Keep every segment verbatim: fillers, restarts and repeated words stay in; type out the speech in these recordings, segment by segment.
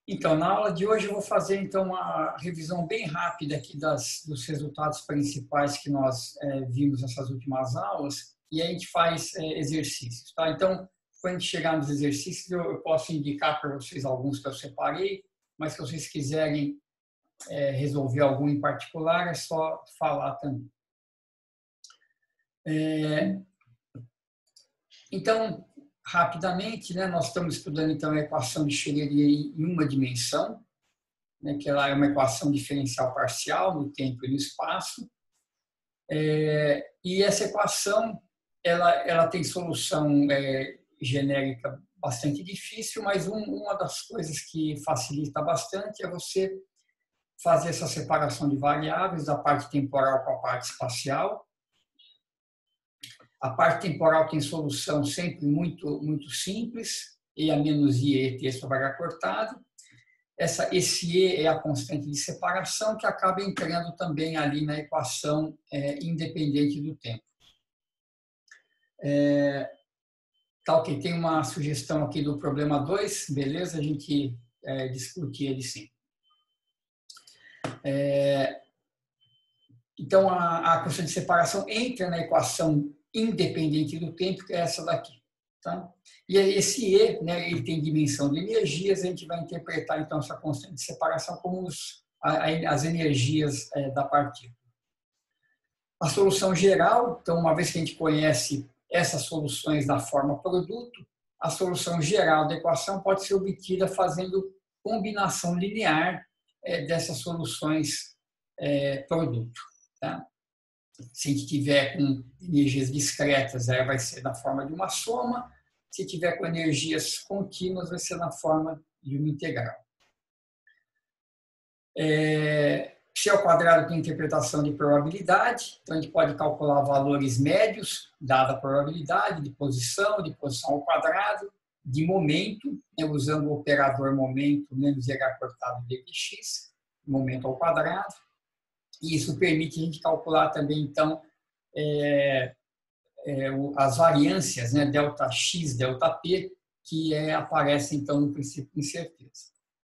Então, na aula de hoje eu vou fazer então uma revisão bem rápida aqui das, dos resultados principais que nós é, vimos nessas últimas aulas e aí a gente faz é, exercícios, tá? Então, quando a gente chegar nos exercícios, eu, eu posso indicar para vocês alguns que eu separei, mas se vocês quiserem é, resolver algum em particular, é só falar também. É, então, rapidamente, né, nós estamos estudando então a equação de Schrödinger em uma dimensão, né, que ela é uma equação diferencial parcial no tempo e no espaço. É, e essa equação ela, ela tem solução é, genérica bastante difícil, mas um, uma das coisas que facilita bastante é você fazer essa separação de variáveis da parte temporal com a parte espacial. A parte temporal tem solução sempre muito, muito simples, E a menos I, E, texto vai ficar cortado. Essa, esse E é a constante de separação que acaba entrando também ali na equação é, independente do tempo. É, tá, ok, tem uma sugestão aqui do problema dois, beleza? A gente é, discute ele sim. É, então, a, a constante de separação entra na equação independente do tempo, que é essa daqui. Tá? E esse E, né, ele tem dimensão de energias, a gente vai interpretar então essa constante de separação como os, as energias é, da partícula. A solução geral, então uma vez que a gente conhece essas soluções da forma produto, a solução geral da equação pode ser obtida fazendo combinação linear é, dessas soluções é, produto. Tá? Se a gente tiver com energias discretas, aí vai ser na forma de uma soma. Se tiver com energias contínuas, vai ser na forma de uma integral. É, X ao quadrado tem interpretação de probabilidade, então a gente pode calcular valores médios, dada a probabilidade, de posição, de posição ao quadrado, de momento, né, usando o operador momento menos H cortado dx, momento ao quadrado. E isso permite a gente calcular também, então, é, é, as variâncias, né, delta X, delta P, que é, aparecem, então, no princípio de incerteza.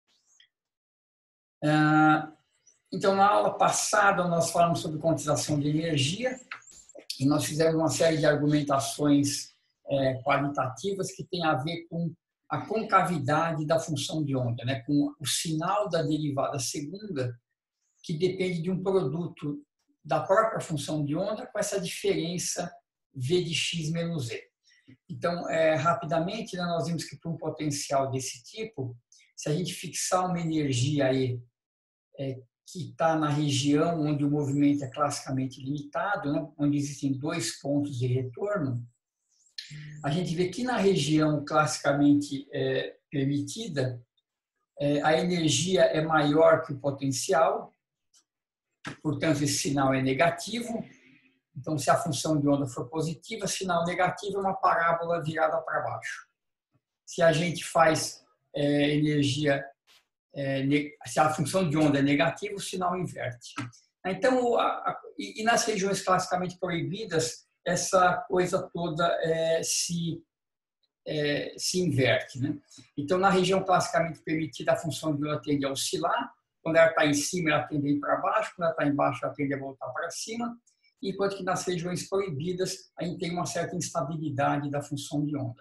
Ah, então, na aula passada, nós falamos sobre quantização de energia e nós fizemos uma série de argumentações é, qualitativas que tem a ver com a concavidade da função de onda, né, com o sinal da derivada segunda, que depende de um produto da própria função de onda com essa diferença V de x menos E. Então, é, rapidamente, né, nós vimos que para um potencial desse tipo, se a gente fixar uma energia E é, que está na região onde o movimento é classicamente limitado, né, onde existem dois pontos de retorno, a gente vê que na região classicamente é, permitida, é, a energia é maior que o potencial, portanto, esse sinal é negativo. Então, se a função de onda for positiva, sinal negativo é uma parábola virada para baixo. Se a gente faz é, energia, é, se a função de onda é negativa, o sinal inverte. Então, a, a, e, e nas regiões classicamente proibidas, essa coisa toda é, se, é, se inverte. Né? Então, na região classicamente permitida, a função de onda tende a oscilar. Quando ela está em cima, ela tende a ir para baixo. Quando ela está embaixo, ela tende a voltar para cima. Enquanto que nas regiões proibidas, a gente tem uma certa instabilidade da função de onda.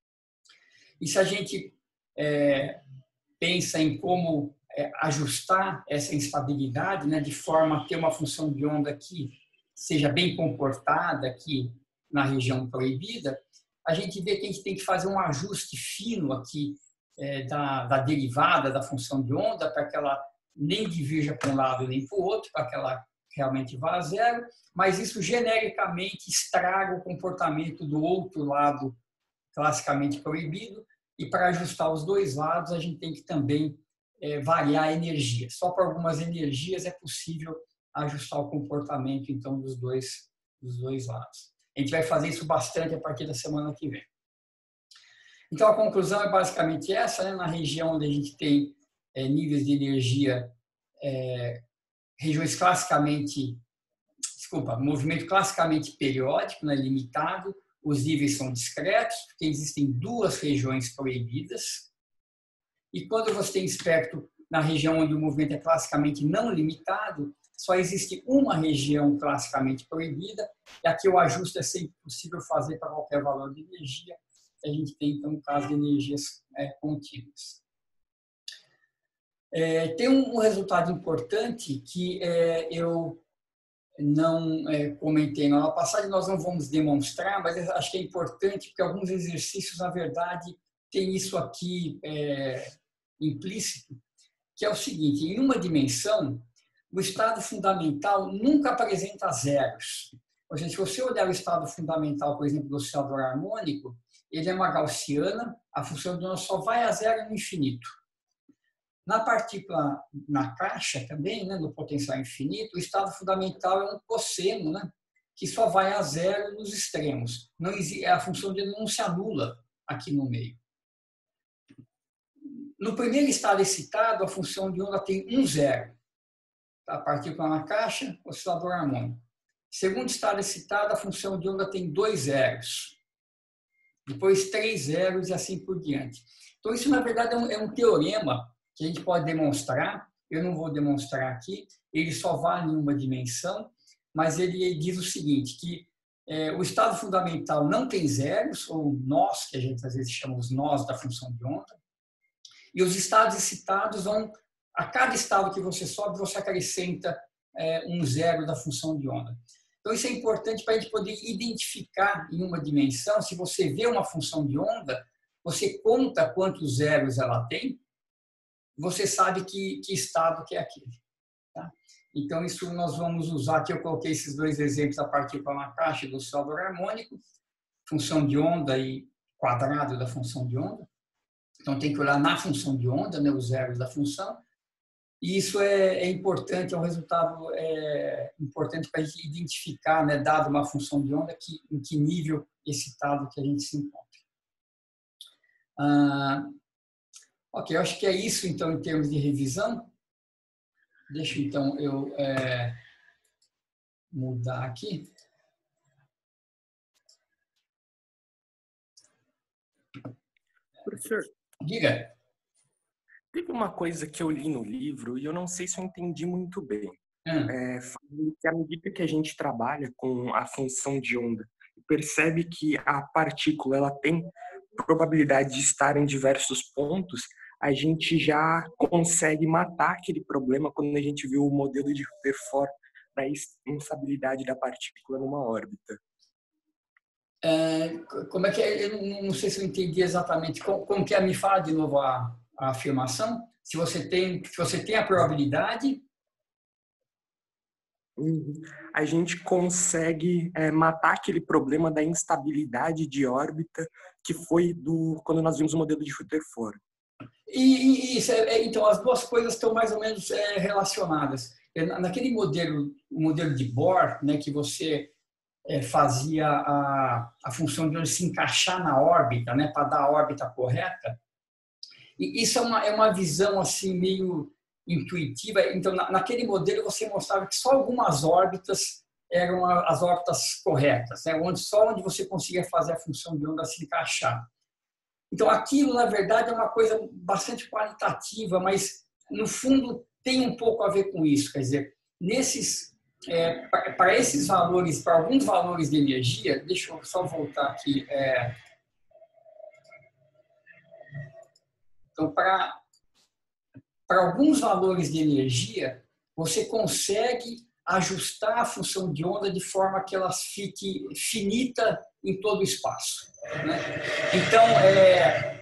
E se a gente é, pensa em como é, ajustar essa instabilidade, né, de forma a ter uma função de onda que seja bem comportada aqui na região proibida, a gente vê que a gente tem que fazer um ajuste fino aqui é, da, da derivada da função de onda para que ela nem divirja para um lado nem para o outro, para que ela realmente vá a zero, mas isso genericamente estraga o comportamento do outro lado classicamente proibido, e para ajustar os dois lados a gente tem que também é, variar a energia. Só para algumas energias é possível ajustar o comportamento então dos dois, dos dois lados. A gente vai fazer isso bastante a partir da semana que vem. Então a conclusão é basicamente essa, né? Na região onde a gente tem é, níveis de energia é, regiões classicamente, desculpa, movimento classicamente periódico, né, limitado, os níveis são discretos, porque existem duas regiões proibidas, E quando você tem espectro na região onde o movimento é classicamente não limitado, só existe uma região classicamente proibida, e aqui o ajuste é sempre possível fazer para qualquer valor de energia. A gente tem, então, um caso de energias é, contínuas. É, tem um, um resultado importante que é, eu não é, comentei na aula passada, nós não vamos demonstrar, mas acho que é importante, porque alguns exercícios, na verdade, tem isso aqui é, implícito, que é o seguinte: em uma dimensão, o estado fundamental nunca apresenta zeros. Ou seja, se você olhar o estado fundamental, por exemplo, do oscilador harmônico, ele é uma gaussiana, a função de onda só vai a zero no infinito. Na partícula, na caixa também, né, no potencial infinito, o estado fundamental é um cosseno, né, que só vai a zero nos extremos. Não existe, a função de onda não se anula aqui no meio. No primeiro estado excitado, a função de onda tem um zero. A partícula na caixa, oscilador harmônico. Segundo estado excitado, a função de onda tem dois zeros. Depois três zeros e assim por diante. Então, isso, na verdade, é um, é um teorema que a gente pode demonstrar. Eu não vou demonstrar aqui. Ele só vale em uma dimensão, mas ele diz o seguinte, que é, o estado fundamental não tem zeros, ou nós, que a gente às vezes chama os nós da função de onda, e os estados excitados vão, a cada estado que você sobe, você acrescenta é, um zero da função de onda. Então, isso é importante para a gente poder identificar em uma dimensão. Se você vê uma função de onda, você conta quantos zeros ela tem, você sabe que, que estado que é aquele. Tá? Então, isso nós vamos usar. Aqui eu coloquei esses dois exemplos a partícula na caixa do oscilador harmônico, função de onda e quadrado da função de onda. Então, tem que olhar na função de onda, né, os zeros da função. E isso é, é importante, é um resultado é, importante para a gente identificar, né, dado uma função de onda, que, em que nível excitado que a gente se encontra. Ah, ok, eu acho que é isso, então, em termos de revisão. Deixa, então, eu é, mudar aqui. Professor, diga. Teve uma coisa que eu li no livro e eu não sei se eu entendi muito bem. Hum. É, que à medida que a gente trabalha com a função de onda, percebe que a partícula ela tem probabilidade de estar em diversos pontos, a gente já consegue matar aquele problema quando a gente viu o modelo de Rutherford da instabilidade da partícula numa órbita. É, como é que é? Eu não, não sei se eu entendi exatamente. Como, como que é? Me fala de novo a, a afirmação. Se você tem, se você tem a probabilidade... A gente consegue é, matar aquele problema da instabilidade de órbita que foi do quando nós vimos o modelo de Rutherford. E, e isso é, então as duas coisas estão mais ou menos é, relacionadas. Naquele modelo, o modelo de Bohr, né, que você é, fazia a, a função de onde se encaixar na órbita, né, para dar a órbita correta. E isso é uma, é uma visão assim meio intuitiva. Então, na, naquele modelo você mostrava que só algumas órbitas eram as órbitas corretas, né, onde só onde você conseguia fazer a função de onda se encaixar. Então, aquilo, na verdade, é uma coisa bastante qualitativa, mas, no fundo, tem um pouco a ver com isso. Quer dizer, nesses, é, para esses valores, para alguns valores de energia, deixa eu só voltar aqui. É, então, para, para alguns valores de energia, você consegue ajustar a função de onda de forma que ela fique finita em todo o espaço, né? Então, é,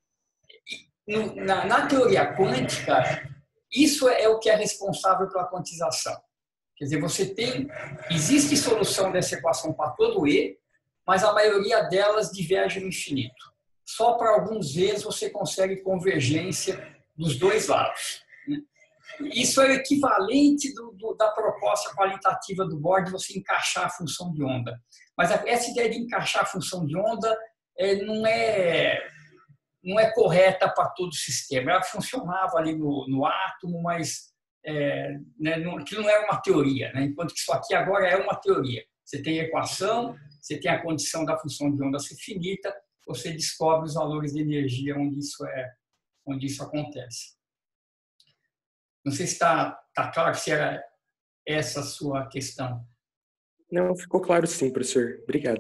na, na teoria quântica, isso é o que é responsável pela quantização. Quer dizer, você tem, existe solução dessa equação para todo E, mas a maioria delas diverge no infinito. Só para alguns E's você consegue convergência dos dois lados, né? Isso é o equivalente do, do, da proposta qualitativa do Bohr de você encaixar a função de onda. Mas essa ideia de encaixar a função de onda é, não, é, não é correta para todo o sistema. Ela funcionava ali no, no átomo, mas é, né, não, aquilo não era uma teoria, né? Enquanto que isso aqui agora é uma teoria. Você tem a equação, você tem a condição da função de onda ser finita, você descobre os valores de energia onde isso é, onde isso acontece. Não sei se está tá claro se era essa a sua questão. Não, ficou claro sim, professor. Obrigado.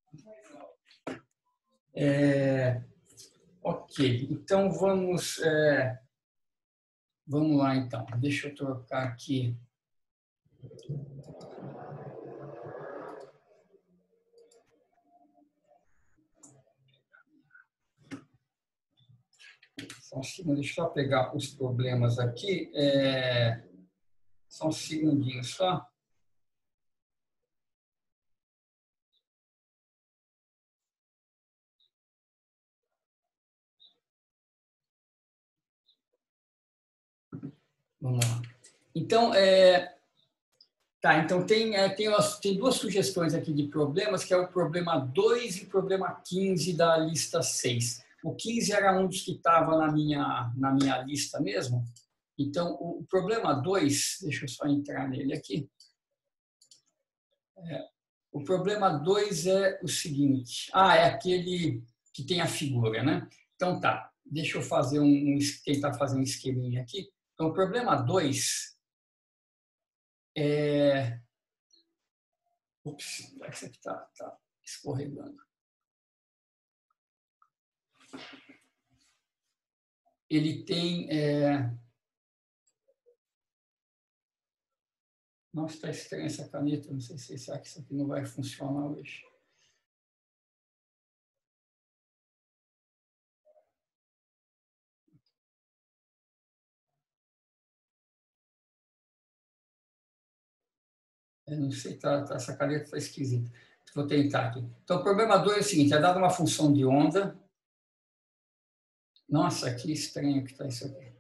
É, ok, então vamos, é, vamos lá então. Deixa eu trocar aqui. Só um segundo, deixa eu só pegar os problemas aqui. É, só um segundinho só. Vamos lá. Então, é, tá, então tem, é, tem, tem duas sugestões aqui de problemas, que é o problema dois e o problema quinze da lista seis. O quinze era um dos que estava na minha, na minha lista mesmo. Então, o problema dois, deixa eu só entrar nele aqui. É, o problema dois é o seguinte. Ah, é aquele que tem a figura, né? Então, tá. Deixa eu fazer um, um tentar fazer um esqueminha aqui. Então, o problema dois é... Ups, isso aqui está tá escorregando. Ele tem... É... Nossa, está estranha essa caneta. Não sei se será que isso aqui não vai funcionar hoje. Eu não sei, tá, tá, essa caneta está esquisita. Vou tentar aqui. Então, o problema dois é o seguinte, é dada uma função de onda. Nossa, que estranho que está isso aqui.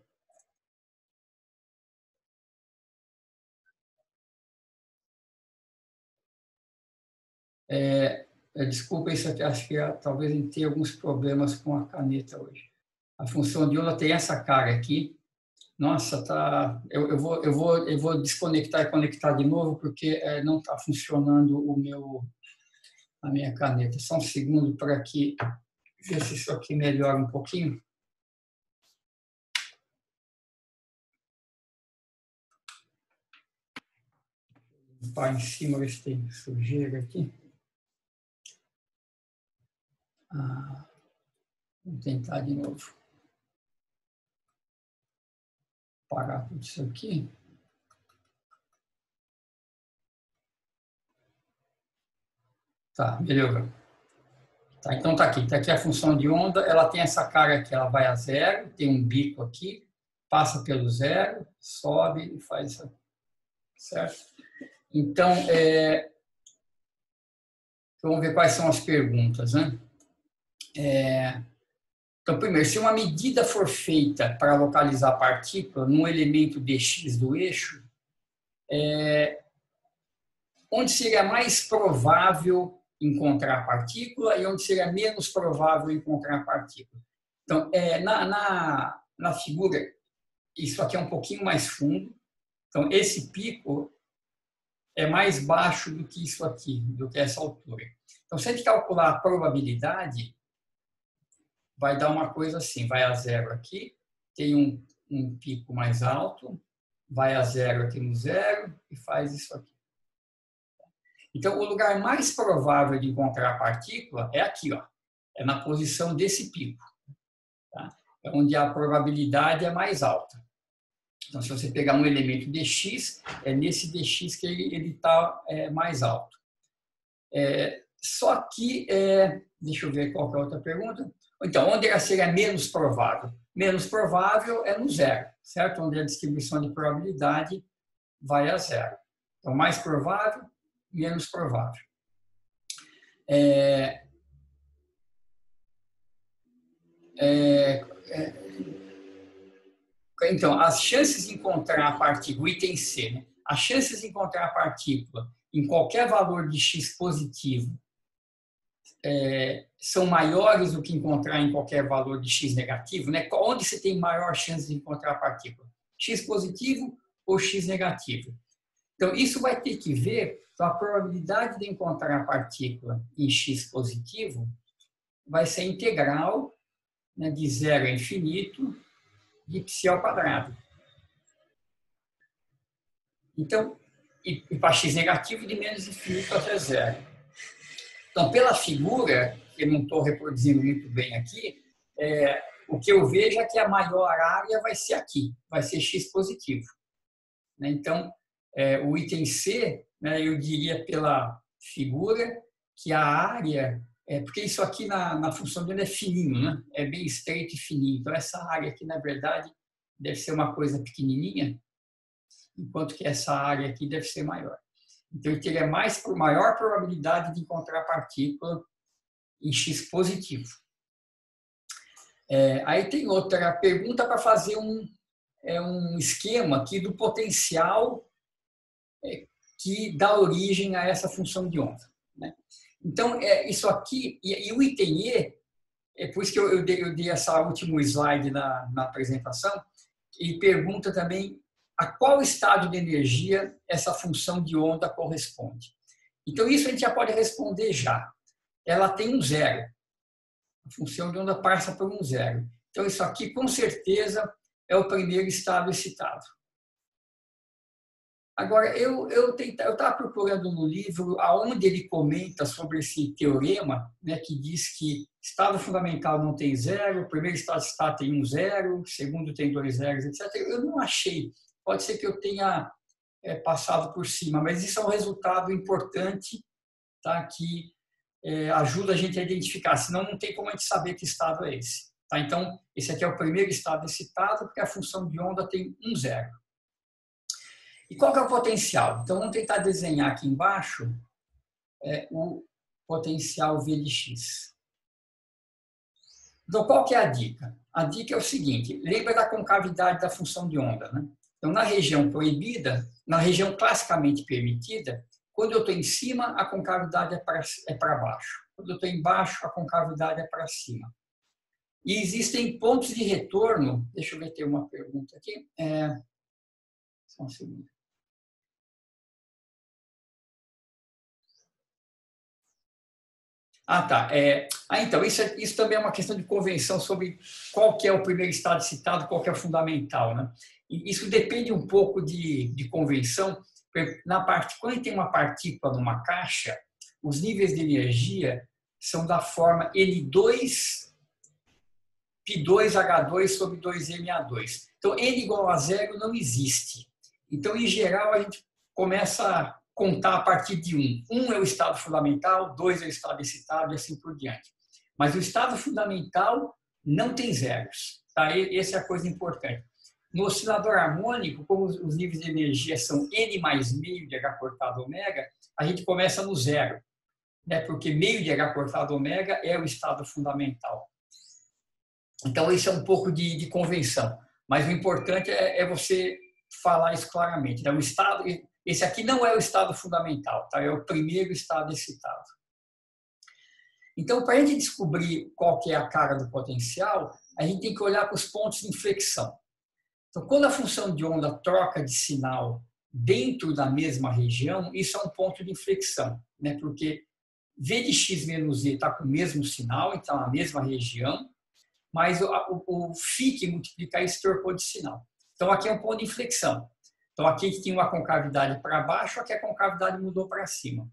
É, é, desculpa, isso aqui, acho que é, talvez a gente tenha alguns problemas com a caneta hoje. A função de onda tem essa cara aqui. Nossa, tá. Eu, eu, vou, eu, vou, eu vou desconectar e conectar de novo, porque é, não está funcionando o meu, a minha caneta. Só um segundo para que ver se isso aqui melhora um pouquinho. Limpar em cima, ver se tem sujeira aqui. Ah, vou tentar de novo. Parar tudo isso aqui. Tá, melhorou. Tá, então tá aqui, tá aqui a função de onda, ela tem essa cara aqui, ela vai a zero, tem um bico aqui, passa pelo zero, sobe e faz isso aqui, certo? Então, é, vamos ver quais são as perguntas, né? É, então, primeiro, se uma medida for feita para localizar a partícula num elemento dx do eixo, é, onde seria mais provável encontrar a partícula e onde seria menos provável encontrar a partícula? Então, é, na, na, na figura, isso aqui é um pouquinho mais fundo. Então, esse pico é mais baixo do que isso aqui, do que essa altura. Então, se a gente calcular a probabilidade, vai dar uma coisa assim, vai a zero aqui, tem um, um pico mais alto, vai a zero aqui no zero e faz isso aqui. Então, o lugar mais provável de encontrar a partícula é aqui, ó, é na posição desse pico, tá? É onde a probabilidade é mais alta. Então, se você pegar um elemento dx, é nesse dx que ele está é, mais alto. É, só que, é, deixa eu ver qual que é a outra pergunta. Então, onde ela seria menos provável? Menos provável é no zero, certo? Onde a distribuição de probabilidade vai a zero. Então, mais provável, menos provável. É, é, é, então, as chances de encontrar a partícula, item C, né? As chances de encontrar a partícula em qualquer valor de x positivo é, são maiores do que encontrar em qualquer valor de x negativo, né? Onde você tem maior chance de encontrar a partícula? X positivo ou x negativo? Então, isso vai ter que ver, então, a probabilidade de encontrar a partícula em x positivo vai ser integral, né, de zero a infinito, de π ao quadrado. Então, e, e para x negativo de menos infinito até zero. Então, pela figura, que eu não estou reproduzindo muito bem aqui, é, o que eu vejo é que a maior área vai ser aqui, vai ser x positivo. Né? Então, é, o item C, né, eu diria pela figura que a área, é, porque isso aqui na, na função dele é fininho, né? É bem estreito e fininho. Então, essa área aqui, na verdade, deve ser uma coisa pequenininha, enquanto que essa área aqui deve ser maior. Então, ele teria mais, maior probabilidade de encontrar partícula em x positivo. É, aí tem outra pergunta para fazer um, é, um esquema aqui do potencial é, que dá origem a essa função de onda. Né? Então, é, isso aqui, e, e o item E, é por isso que eu, eu, dei, eu dei essa último slide na, na apresentação, e pergunta também a qual estado de energia essa função de onda corresponde. Então, isso a gente já pode responder já. Ela tem um zero. A função de onda passa por um zero. Então, isso aqui, com certeza, é o primeiro estado excitado. Agora, eu eu estava procurando no livro aonde ele comenta sobre esse teorema, né, que diz que estado fundamental não tem zero, o primeiro estado excitado tem um zero, o segundo tem dois zeros, etcétera. Eu não achei. Pode ser que eu tenha é, passado por cima, mas isso é um resultado importante, tá, que é, ajuda a gente a identificar, senão não tem como a gente saber que estado é esse. Tá? Então, esse aqui é o primeiro estado excitado, porque a função de onda tem um zero. E qual que é o potencial? Então, vamos tentar desenhar aqui embaixo é, o potencial V de x. Então, qual que é a dica? A dica é o seguinte, lembra da concavidade da função de onda, né? Então, na região proibida, na região classicamente permitida, quando eu estou em cima, a concavidade é para é para baixo. Quando eu estou embaixo, a concavidade é para cima. E existem pontos de retorno. Deixa eu ver, tem uma pergunta aqui. É, só um segundo. Ah, tá. É, ah, então, isso, é, isso também é uma questão de convenção sobre qual que é o primeiro estado excitado, qual que é o fundamental, né? E isso depende um pouco de, de convenção. Na parte, quando tem uma partícula numa caixa, os níveis de energia são da forma N dois P dois H dois sobre dois M A dois. Então, N igual a zero não existe. Então, em geral, a gente começa a contar a partir de um. Um é o estado fundamental, dois é o estado excitado e assim por diante. Mas o estado fundamental não tem zeros. Tá? Essa é a coisa importante. No oscilador harmônico, como os níveis de energia são N mais meio de H cortado ômega, a gente começa no zero, né? Porque meio de H cortado ômega é o estado fundamental. Então, isso é um pouco de, de convenção. Mas o importante é, é você falar isso claramente. Né? O estado, esse aqui não é o estado fundamental, tá? É o primeiro estado excitado. Então, para a gente descobrir qual que é a cara do potencial, a gente tem que olhar para os pontos de inflexão. Então, quando a função de onda troca de sinal dentro da mesma região, isso é um ponto de inflexão, né? Porque V de x menos e está com o mesmo sinal, então na mesma região, mas o, o, o φ que multiplica isso trocou de sinal. Então, aqui é um ponto de inflexão. Então, aqui a gente tinha uma concavidade para baixo, aqui a concavidade mudou para cima.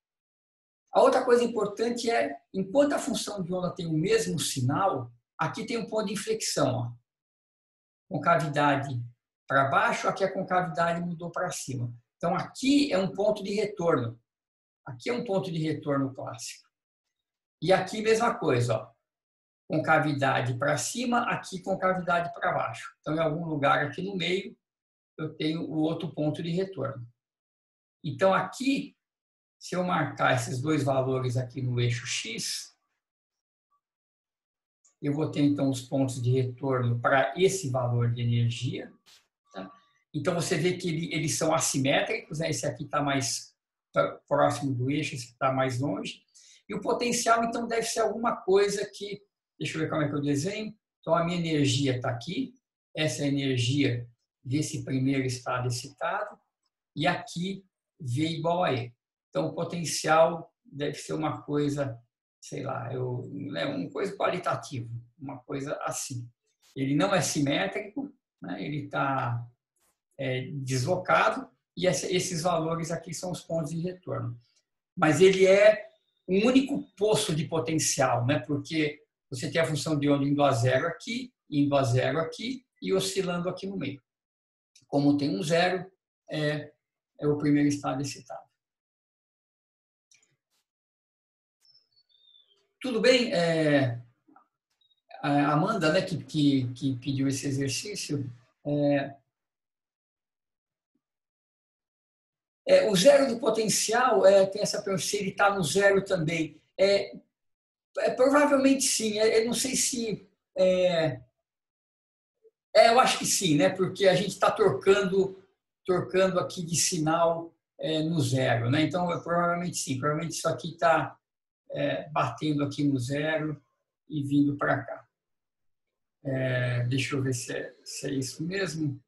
A outra coisa importante é, enquanto a função de onda tem o mesmo sinal, aqui tem um ponto de inflexão, ó. Concavidade para baixo, aqui a concavidade mudou para cima. Então, aqui é um ponto de retorno. Aqui é um ponto de retorno clássico. E aqui, mesma coisa, ó. Concavidade para cima, aqui concavidade para baixo. Então, em algum lugar aqui no meio, eu tenho o outro ponto de retorno. Então, aqui, se eu marcar esses dois valores aqui no eixo X, eu vou ter, então, os pontos de retorno para esse valor de energia. Tá? Então, você vê que ele, eles são assimétricos, né? Esse aqui está mais próximo do eixo, esse está mais longe. E o potencial, então, deve ser alguma coisa que... Deixa eu ver como é que eu desenho. Então, a minha energia está aqui. Essa é a energia desse primeiro estado excitado. E aqui, V igual a E. Então, o potencial deve ser uma coisa... sei lá, eu, é uma coisa qualitativa, uma coisa assim. ele não é simétrico, né? Ele está é, deslocado, e essa, esses valores aqui são os pontos de retorno. Mas ele é um único poço de potencial, né? Porque você tem a função de onda indo a zero aqui, indo a zero aqui e oscilando aqui no meio. Como tem um zero, é, é o primeiro estado excitado. Tudo bem? É, a Amanda, né, que, que, que pediu esse exercício, é, é, o zero do potencial, é, tem essa pergunta, se ele está no zero também. É, é, provavelmente sim, é, eu não sei se... É, é, eu acho que sim, né, porque a gente está trocando, trocando aqui de sinal é, no zero, né? Então, é, provavelmente sim, provavelmente isso aqui está é, batendo aqui no zero e vindo para cá. É, deixa eu ver se é, se é isso mesmo.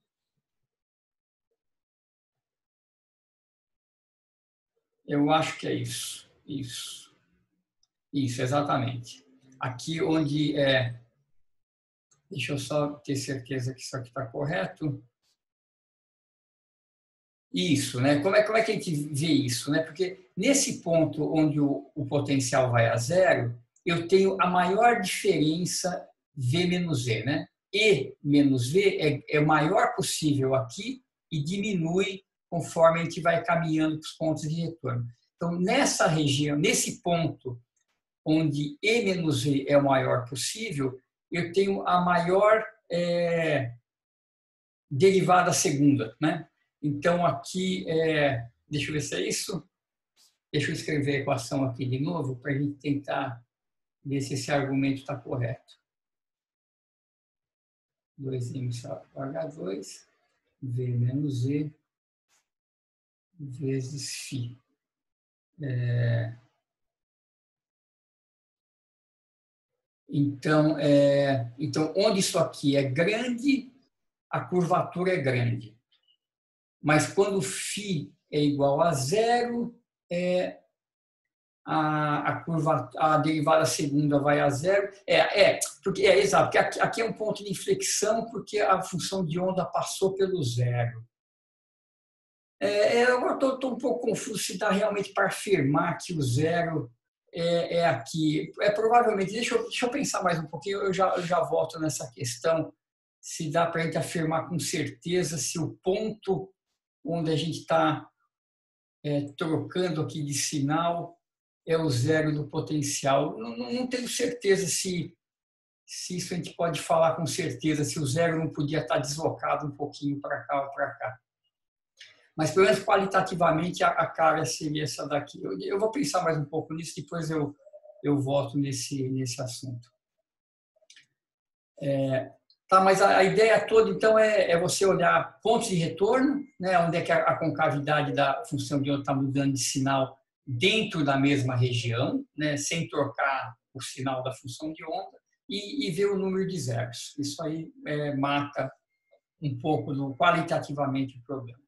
Eu acho que é isso. Isso. Isso, exatamente. Aqui onde é... Deixa eu só ter certeza que isso aqui está correto. Isso, né? Como é, como é que a gente vê isso, né? Porque nesse ponto onde o, o potencial vai a zero, eu tenho a maior diferença V menos E, né? E menos V é, é o maior possível aqui e diminui conforme a gente vai caminhando para os pontos de retorno. Então, nessa região, nesse ponto onde E menos V é o maior possível, eu tenho a maior é, derivada segunda, né? Então, aqui, é, deixa eu ver se é isso. Deixa eu escrever a equação aqui de novo para a gente tentar ver se esse argumento está correto. dois m só H dois, V menos E, vezes φ. É, então, é, então, onde isso aqui é grande, a curvatura é grande. Mas quando φ é igual a zero, é, a, a curva, a derivada segunda vai a zero. É, é porque é exato, porque aqui, aqui é um ponto de inflexão, porque a função de onda passou pelo zero. É, eu estou um pouco confuso se dá realmente para afirmar que o zero é, é aqui. É provavelmente, deixa eu, deixa eu pensar mais um pouquinho, eu já, eu já volto nessa questão, se dá para a gente afirmar com certeza se o ponto onde a gente está é, trocando aqui de sinal é o zero do potencial. Não, não, não tenho certeza se, se isso a gente pode falar com certeza, se o zero não podia estar deslocado um pouquinho para cá ou para cá. Mas, pelo menos, qualitativamente, a, a cara seria essa daqui. Eu, eu vou pensar mais um pouco nisso, depois eu, eu volto nesse, nesse assunto. É, tá, mas a, a ideia toda, então, é, é você olhar pontos de retorno, né, onde é que a, a concavidade da função de onda está mudando de sinal dentro da mesma região, né, sem trocar o sinal da função de onda, e, e ver o número de zeros. Isso aí é, mata um pouco do, qualitativamente o problema.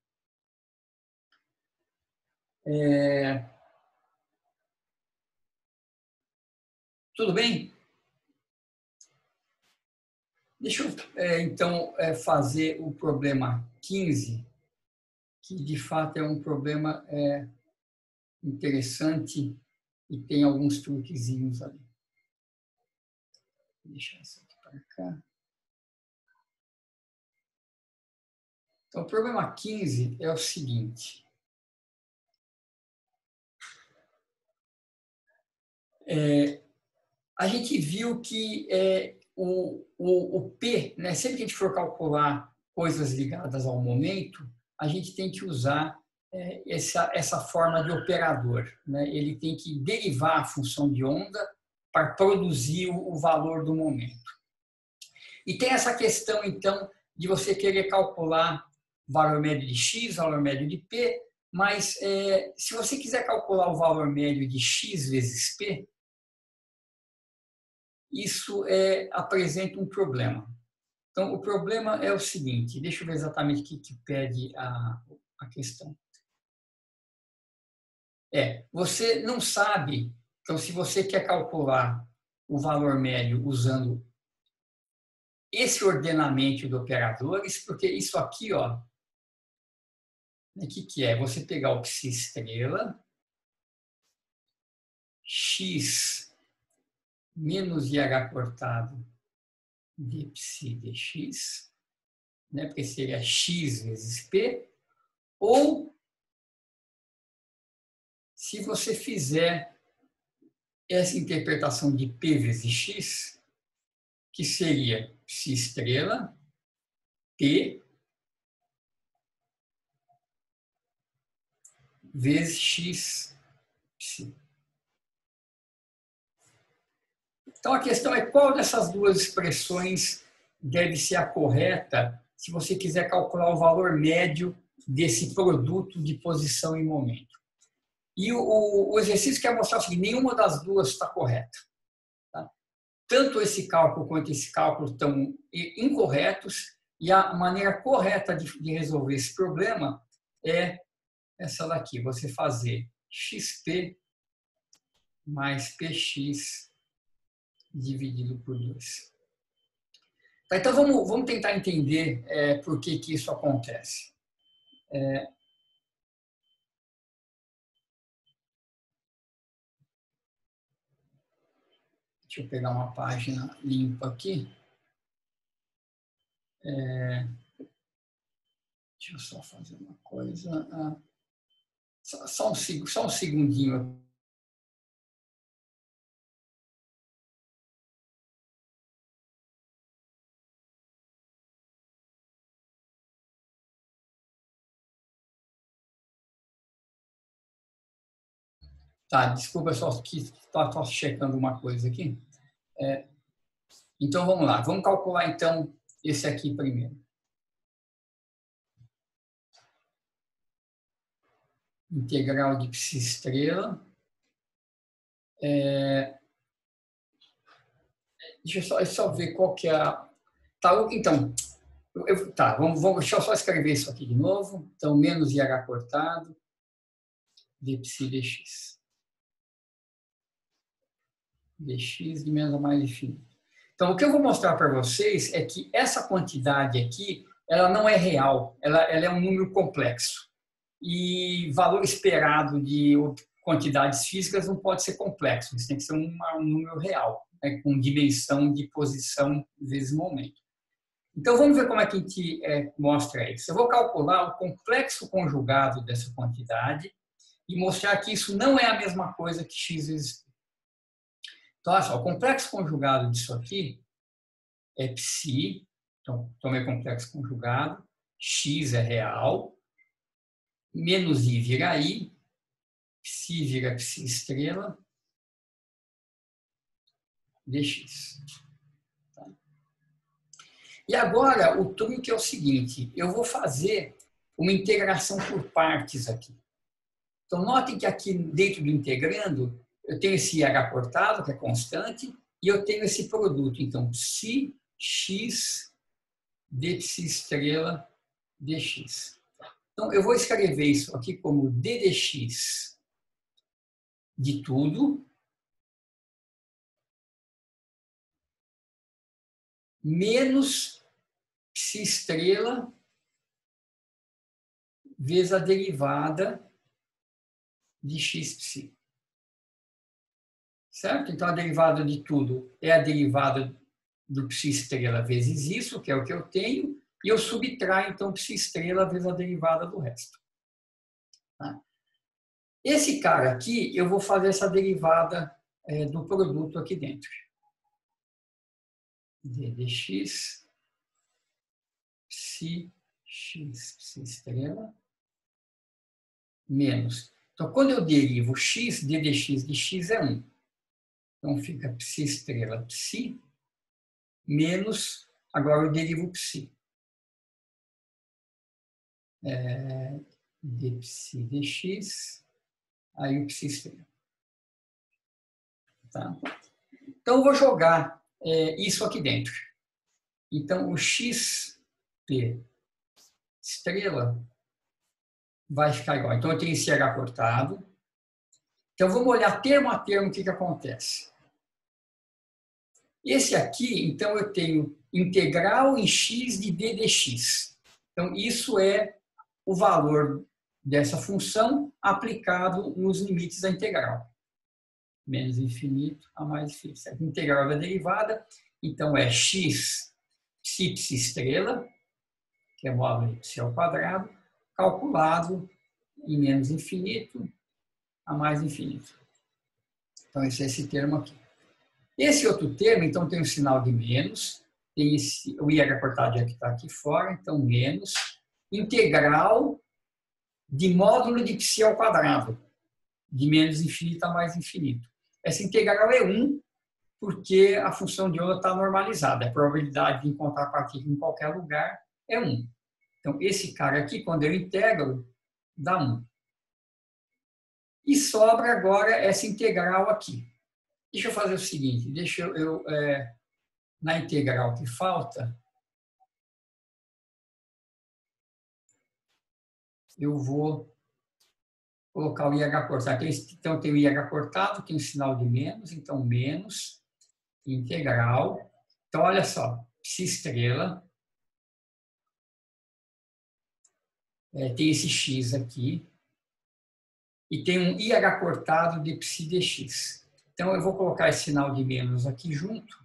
É... Tudo bem? Deixa eu, é, então, é, fazer o problema quinze, que de fato é um problema é, interessante e tem alguns truquezinhos ali. Vou deixar isso aqui para cá. Então, o problema quinze é o seguinte. É, a gente viu que é, o, o, o P, né, sempre que a gente for calcular coisas ligadas ao momento, a gente tem que usar é, essa, essa forma de operador, né? Ele tem que derivar a função de onda para produzir o, o valor do momento. E tem essa questão, então, de você querer calcular valor médio de x, valor médio de p, mas é, se você quiser calcular o valor médio de x vezes p, isso é, apresenta um problema. Então, o problema é o seguinte, deixa eu ver exatamente o que, que pede a, a questão. É, você não sabe, então, se você quer calcular o valor médio usando esse ordenamento de operadores, porque isso aqui, ó, o que, que é? Você pegar o psi estrela, x menos IH cortado de psi dx, né? Porque seria x vezes p, ou se você fizer essa interpretação de p vezes x, que seria psi estrela, p, vezes x psi. Então, a questão é qual dessas duas expressões deve ser a correta se você quiser calcular o valor médio desse produto de posição e momento. E o, o exercício quer mostrar o seguinte: nenhuma das duas está correta. Tá? Tanto esse cálculo quanto esse cálculo estão incorretos, e a maneira correta de, de resolver esse problema é essa daqui, você fazer xp mais px dividido por dois. Tá, então, vamos, vamos tentar entender é, por que, que isso acontece. É, deixa eu pegar uma página limpa aqui. É, deixa eu só fazer uma coisa. Ah, só, só, um, só um segundinho. Tá, desculpa, só que estou checando uma coisa aqui. É, então, vamos lá. Vamos calcular, então, esse aqui primeiro. Integral de psi estrela. É, deixa eu só, eu só ver qual que é a... Tá, então, eu, tá, vamos, vamos, deixa eu só escrever isso aqui de novo. Então, menos IH cortado de psi dx. Dx de menos a mais infinito. Então, o que eu vou mostrar para vocês é que essa quantidade aqui, ela não é real, ela, ela é um número complexo. E valor esperado de quantidades físicas não pode ser complexo, isso tem que ser um, um número real, né, com dimensão de posição vezes momento. Então, vamos ver como é que a gente é, mostra isso. Eu vou calcular o complexo conjugado dessa quantidade e mostrar que isso não é a mesma coisa que x vezes p. Então, olha só, o complexo conjugado disso aqui é psi, então, tomei complexo conjugado, x é real, menos i vira i, psi vira psi estrela, dx. Tá? E agora, o truque é o seguinte, eu vou fazer uma integração por partes aqui. Então, notem que aqui dentro do integrando, eu tenho esse IH cortado, que é constante, e eu tenho esse produto. Então, psi x d psi estrela dx. Então, eu vou escrever isso aqui como d dx de tudo menos psi estrela vezes a derivada de x psi. Certo? Então, a derivada de tudo é a derivada do psi estrela vezes isso, que é o que eu tenho, e eu subtraio, então, psi estrela vezes a derivada do resto. Tá? Esse cara aqui, eu vou fazer essa derivada é, do produto aqui dentro. D dx, psi, x, psi estrela, menos. Então, quando eu derivo x, d dx de x é um. Então, fica psi estrela, psi, menos, agora eu derivo psi. É, d psi dx, aí o psi estrela. Tá? Então, eu vou jogar é, isso aqui dentro. Então, o xp estrela vai ficar igual. Então, eu tenho esse H cortado. Então, vamos olhar termo a termo o que, que acontece. Esse aqui, então, eu tenho integral em x de d dx. Então, isso é o valor dessa função aplicado nos limites da integral. Menos infinito a mais infinito. A integral da derivada, então, é x psi psi estrela, que é módulo de psi ao quadrado, calculado em menos infinito a mais infinito. Então, esse é esse termo aqui. Esse outro termo, então, tem o sinal de menos, tem esse, o i cortado já que está aqui fora, então, menos, integral de módulo de psi ao quadrado, de menos infinito a mais infinito. Essa integral é um, porque a função de onda está normalizada. A probabilidade de encontrar a partícula em qualquer lugar é um. Então, esse cara aqui, quando eu integro, dá um. E sobra agora essa integral aqui. Deixa eu fazer o seguinte, deixa eu, eu é, na integral que falta, eu vou colocar o I H cortado. Então, tem o I H cortado, tem um sinal de menos, então, menos, integral. Então, olha só, psi estrela, é, tem esse x aqui, e tem um I H cortado de psi dx. Então, eu vou colocar esse sinal de menos aqui junto.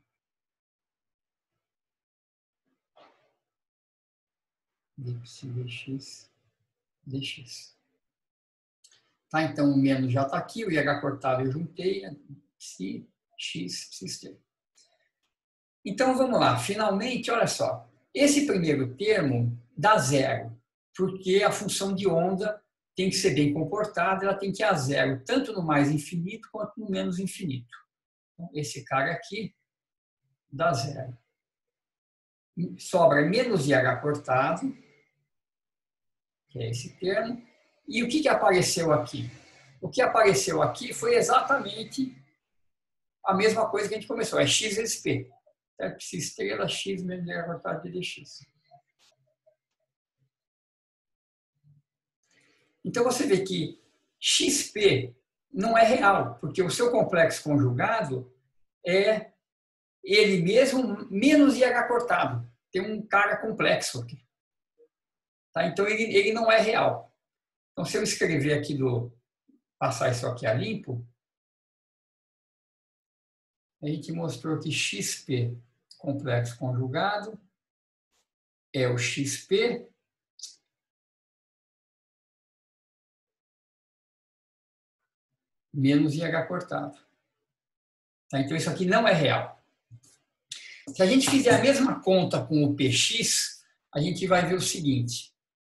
De psi dx, dx. Tá, então, o menos já está aqui, o I H cortado eu juntei, psi, x, psi estrela. Então, vamos lá. Finalmente, olha só. Esse primeiro termo dá zero, porque a função de onda tem que ser bem comportada, ela tem que ir a zero, tanto no mais infinito quanto no menos infinito. Então, esse cara aqui dá zero. Sobra menos I H cortado, que é esse termo. E o que, que apareceu aqui? O que apareceu aqui foi exatamente a mesma coisa que a gente começou, é x vezes p. É psi estrela, x menos I H cortado de dx. Então, você vê que xp não é real, porque o seu complexo conjugado é ele mesmo menos I H cortado. Tem um cara complexo aqui. Tá? Então, ele, ele não é real. Então, se eu escrever aqui, do, passar isso aqui a limpo, a gente mostrou que xp, complexo conjugado, é o xp menos I H cortado. Tá? Então, isso aqui não é real. Se a gente fizer a mesma conta com o px, a gente vai ver o seguinte.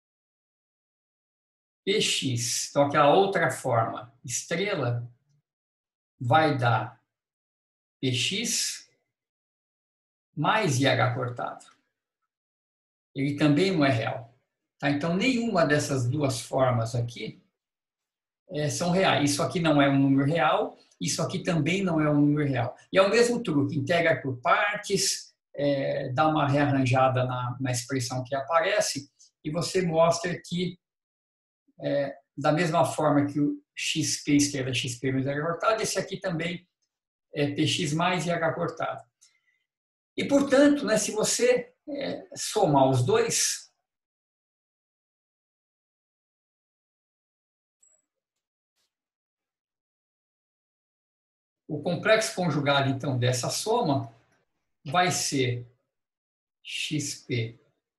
Px, então aquela outra forma, estrela, vai dar px mais I H cortado. Ele também não é real. Tá? Então, nenhuma dessas duas formas aqui é, são reais. Isso aqui não é um número real, isso aqui também não é um número real. E é o mesmo truque, integra por partes, é, dá uma rearranjada na, na expressão que aparece e você mostra que, é, da mesma forma que o xp estrela é xp menos I H cortado, esse aqui também é px mais I H cortado. E, portanto, né, se você é, somar os dois, o complexo conjugado, então, dessa soma vai ser xp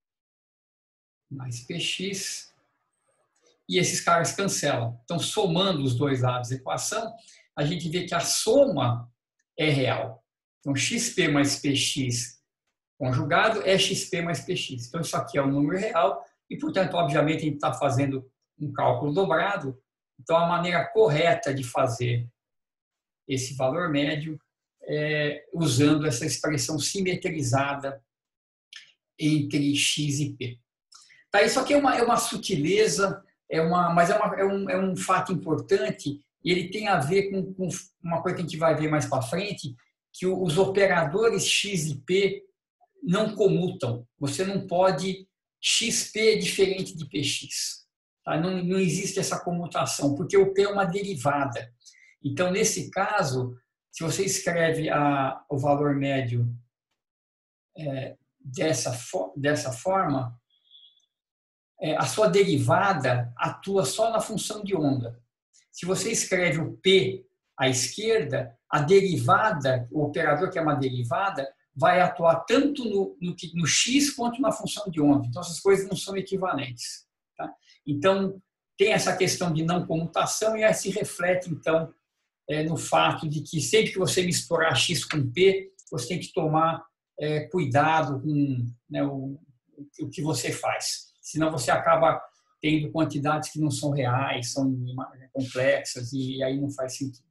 mais px, e esses caras cancelam. Então, somando os dois lados da equação, a gente vê que a soma é real. Então, xp mais px conjugado é xp mais px. Então, isso aqui é um número real e, portanto, obviamente, a gente está fazendo um cálculo dobrado. Então, a maneira correta de fazer esse valor médio é usando essa expressão simetrizada entre x e p. Tá, isso aqui é uma, é uma sutileza, é uma, mas é, uma, é, um, é um fato importante e ele tem a ver com, com uma coisa que a gente vai ver mais para frente, que os operadores x e p não comutam. Você não pode... xp é diferente de px. Tá? Não, não existe essa comutação, porque o p é uma derivada. Então, nesse caso, se você escreve a, o valor médio é, dessa, dessa forma, é, a sua derivada atua só na função de onda. Se você escreve o P à esquerda, a derivada, o operador que é uma derivada, vai atuar tanto no, no, no x quanto na função de onda. Então, essas coisas não são equivalentes. Tá? Então, tem essa questão de não comutação e aí se reflete, então, é, no fato de que sempre que você misturar x com p, você tem que tomar é, cuidado com, né, o, o que você faz. Senão você acaba tendo quantidades que não são reais, são complexas e aí não faz sentido.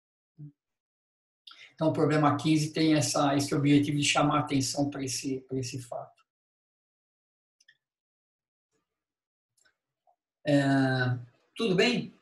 Então, o problema quinze tem essa, esse objetivo de chamar a atenção para esse, para esse fato. É, tudo bem?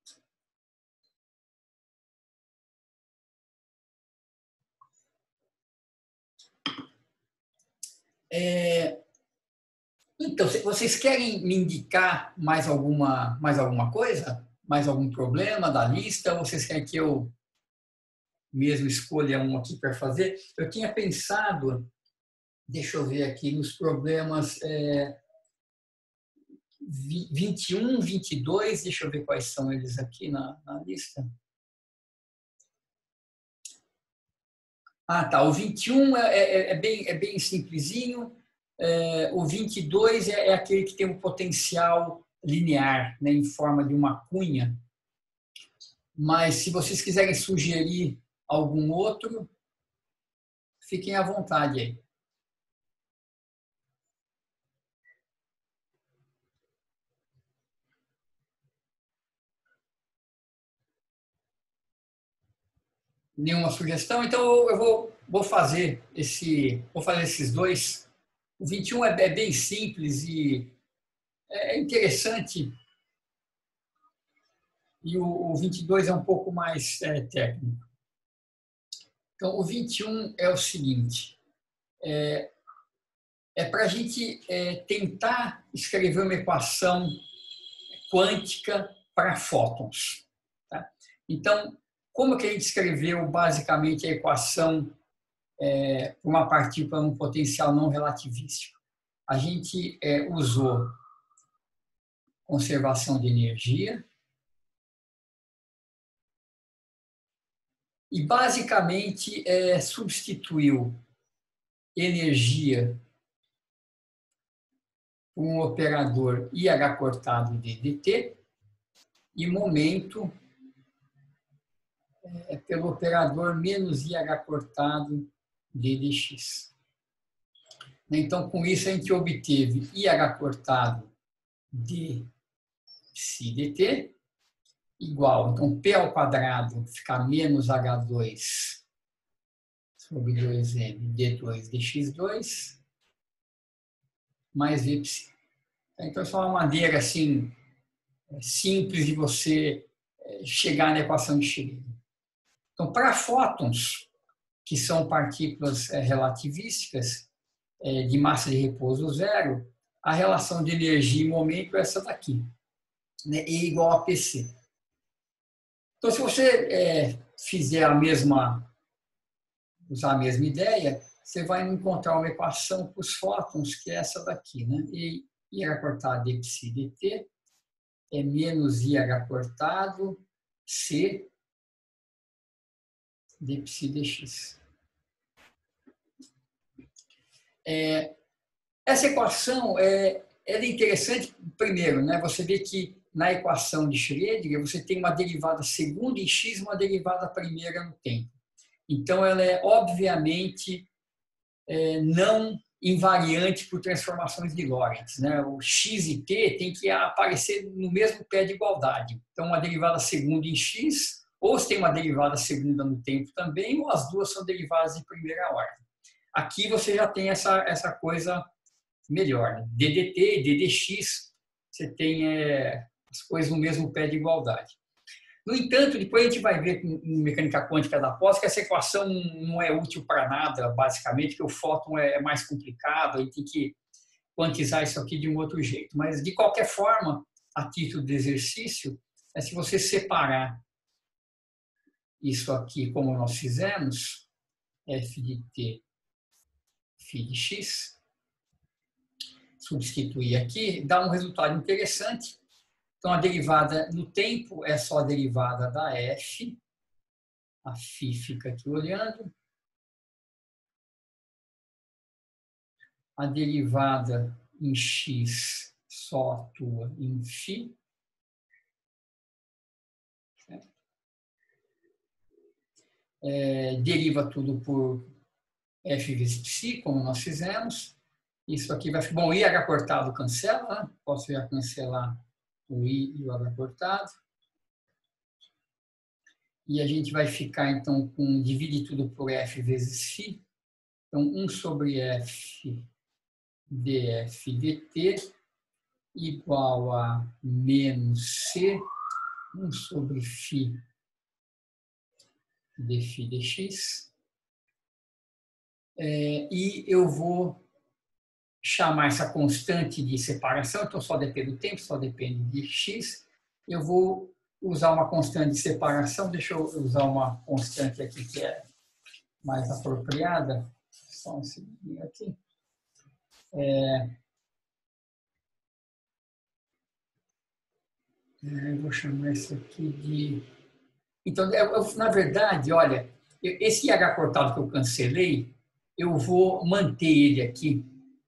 É, então, vocês querem me indicar mais alguma, mais alguma coisa? Mais algum problema da lista? Ou vocês querem que eu mesmo escolha um aqui para fazer? Eu tinha pensado, deixa eu ver aqui, nos problemas é, vinte e um, vinte e dois, deixa eu ver quais são eles aqui na, na lista. Ah, tá. O vinte e um é, é, é, bem, é bem simplesinho. É, o vinte e dois é, é aquele que tem um potencial linear, né, em forma de uma cunha. Mas se vocês quiserem sugerir algum outro, fiquem à vontade aí. Nenhuma sugestão? Então eu vou, vou fazer esse, vou fazer esses dois. O vinte e um é, é bem simples e é interessante. E o, o vinte e dois é um pouco mais é, técnico. Então, o vinte e um é o seguinte. É, é para a gente é, tentar escrever uma equação quântica para fótons. Tá? Então, como que a gente escreveu basicamente a equação é, para uma partícula num potencial não relativístico? A gente é, usou conservação de energia e basicamente é, substituiu energia por um operador I H cortado de D T e momento é, pelo operador menos I H cortado de D X. Então, com isso, a gente obteve I H cortado de psi dt igual, então, P ao quadrado fica menos H dois sobre dois M D dois dx dois mais V psi. Então, isso é uma maneira, assim, simples de você chegar na equação de Schrödinger. Então, para fótons, que são partículas relativísticas, de massa de repouso zero, a relação de energia e momento é essa daqui, né? E igual a P C. Então, se você é, fizer a mesma, usar a mesma ideia, você vai encontrar uma equação para os fótons, que é essa daqui, né? E I H cortado de psi dt é menos I H cortado C de psi dx. É, essa equação é, é interessante, primeiro, né? Você vê que na equação de Schrödinger você tem uma derivada segunda em x e uma derivada primeira no tempo. Então, ela é, obviamente, é, não invariante por transformações de Lorentz, né? O x e t tem que aparecer no mesmo pé de igualdade. Então, uma derivada segunda em x, ou se tem uma derivada segunda no tempo também, ou as duas são derivadas de primeira ordem. Aqui você já tem essa, essa coisa melhor, né? D D T, D D X, você tem é, as coisas no mesmo pé de igualdade. No entanto, depois a gente vai ver em mecânica quântica da pós que essa equação não é útil para nada, basicamente, que o fóton é mais complicado, a gente tem que quantizar isso aqui de um outro jeito. Mas, de qualquer forma, a título de exercício, é se você separar isso aqui como nós fizemos, f de t, φ de x, substituir aqui, dá um resultado interessante. Então, a derivada no tempo é só a derivada da f, a φ fica aqui olhando, a derivada em x só atua em φ, é, deriva tudo por f vezes psi, como nós fizemos. Isso aqui vai ficar... Bom, o i h cortado cancela, né? Posso já cancelar o i e o h cortado. E a gente vai ficar, então, com... Divide tudo por f vezes φ. Então, um sobre f df dt igual a menos c, um sobre φ dφ dx. É, e eu vou chamar essa constante de separação, então só depende do tempo, só depende de x. Eu vou usar uma constante de separação, deixa eu usar uma constante aqui que é mais apropriada. Só um segundinho aqui. É, eu vou chamar isso aqui de... Então, eu, eu, na verdade, olha, esse I H cortado que eu cancelei, eu vou manter ele aqui.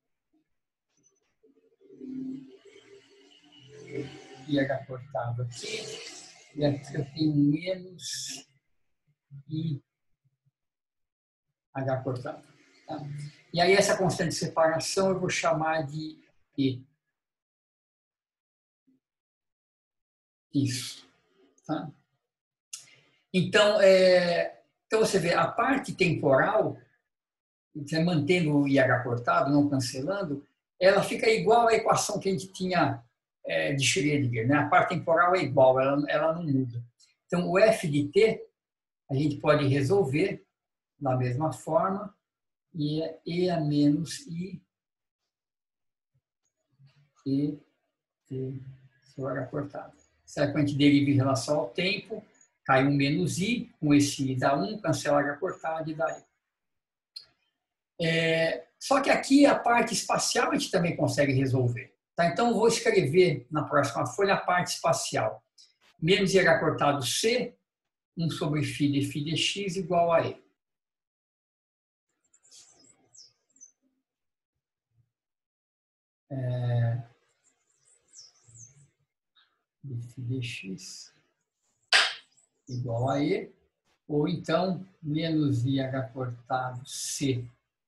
I H cortado aqui. E aqui eu tenho menos I H cortado. Tá? E aí, essa constante de separação eu vou chamar de E. Isso. Tá? Então, é, então, você vê, a parte temporal, mantendo o I H cortado, não cancelando, ela fica igual à equação que a gente tinha é, de Schrödinger. Né? A parte temporal é igual, ela, ela não muda. Então, o f de t, a gente pode resolver da mesma forma, e é E a menos I e T sobre H cortado. Certo? Quando a gente deriva em relação ao tempo, cai um menos I, com esse I dá um, cancela H cortado e dá I. É, só que aqui a parte espacial a gente também consegue resolver. Tá? Então, eu vou escrever na próxima folha a parte espacial. Menos I H cortado C, um sobre φ dφ dx igual a E. É, dφ dx igual a E, ou então menos I H cortado C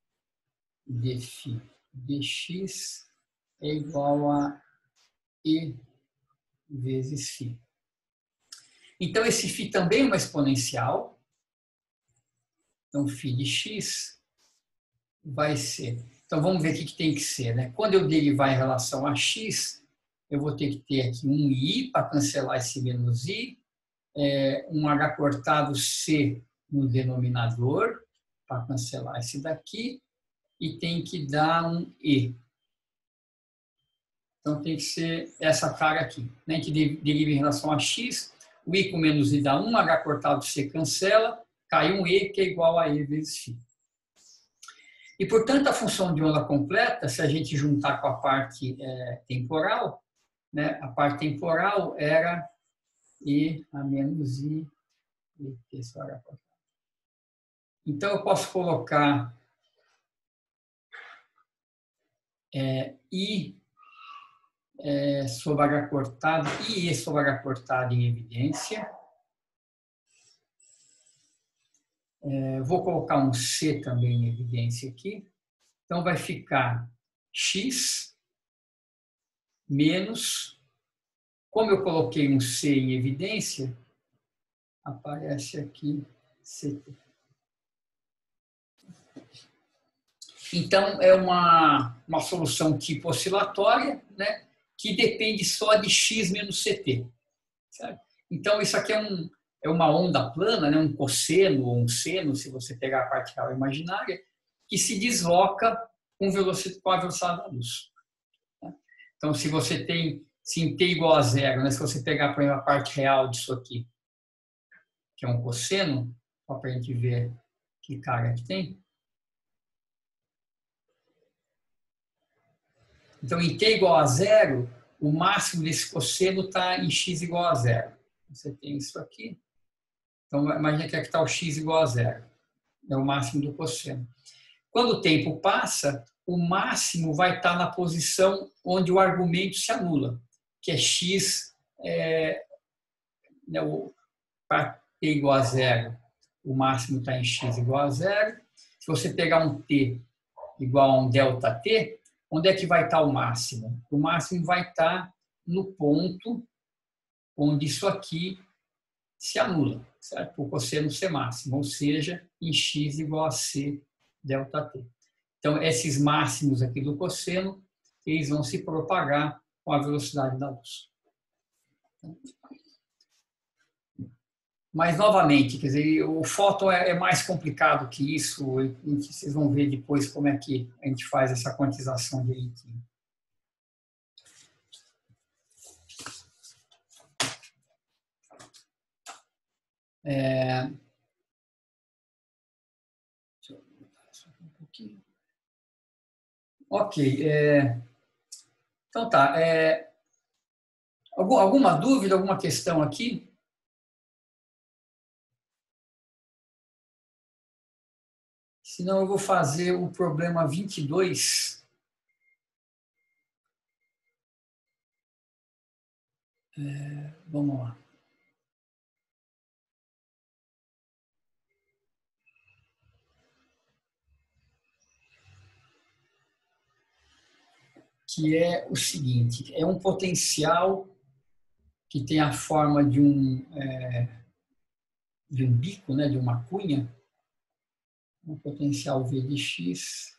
dφ dx é igual a E vezes φ. Então, esse φ também é uma exponencial. Então, φ de x vai ser... Então, vamos ver o que tem que ser. Né? Quando eu derivar em relação a x, eu vou ter que ter aqui um i para cancelar esse menos i, é, um h cortado c no denominador para cancelar esse daqui, e tem que dar um e. Então, tem que ser essa cara aqui. Né? Que deriva em relação a x, o i com menos i dá um, h cortado c cancela, cai um e, que é igual a e vezes φ. E, portanto, a função de onda completa, se a gente juntar com a parte é, temporal, né, a parte temporal era e a menos i e t sobre h cortado. Então, eu posso colocar é, i é, sobre h cortado e e sobre h cortado em evidência. É, vou colocar um c também em evidência aqui. Então, vai ficar x menos, como eu coloquei um c em evidência, aparece aqui ct. Então, é uma, uma solução tipo oscilatória, né, que depende só de x menos ct. Certo? Então, isso aqui é, um, é uma onda plana, né, um cosseno ou um seno, se você pegar a parte real imaginária, que se desloca com, velocidade, com a velocidade da luz. Então, se você tem, se em t igual a zero, né, se você pegar, por exemplo, a parte real disso aqui, que é um cosseno, só para a gente ver que carga que tem. Então, em t igual a zero, o máximo desse cosseno está em x igual a zero. Você tem isso aqui. Então, imagina que aqui está o x igual a zero. É o máximo do cosseno. Quando o tempo passa, o máximo vai estar na posição onde o argumento se anula, que é x, é, né, para t igual a zero, o máximo está em x igual a zero. Se você pegar um t igual a um ΔT, onde é que vai estar o máximo? O máximo vai estar no ponto onde isso aqui se anula, certo? O cosseno C máximo, ou seja, em x igual a c ΔT. Então, esses máximos aqui do cosseno, eles vão se propagar com a velocidade da luz. Mas, novamente, quer dizer, o fóton é mais complicado que isso, vocês vão ver depois como é que a gente faz essa quantização direitinho. É... Deixa eu botar isso aqui um pouquinho. Ok. É... Então tá. É... Alguma dúvida, alguma questão aqui? Senão eu vou fazer o problema vinte e dois. É... Vamos lá. Que é o seguinte, é um potencial que tem a forma de um, é, de um bico, né, de uma cunha, um potencial V de x,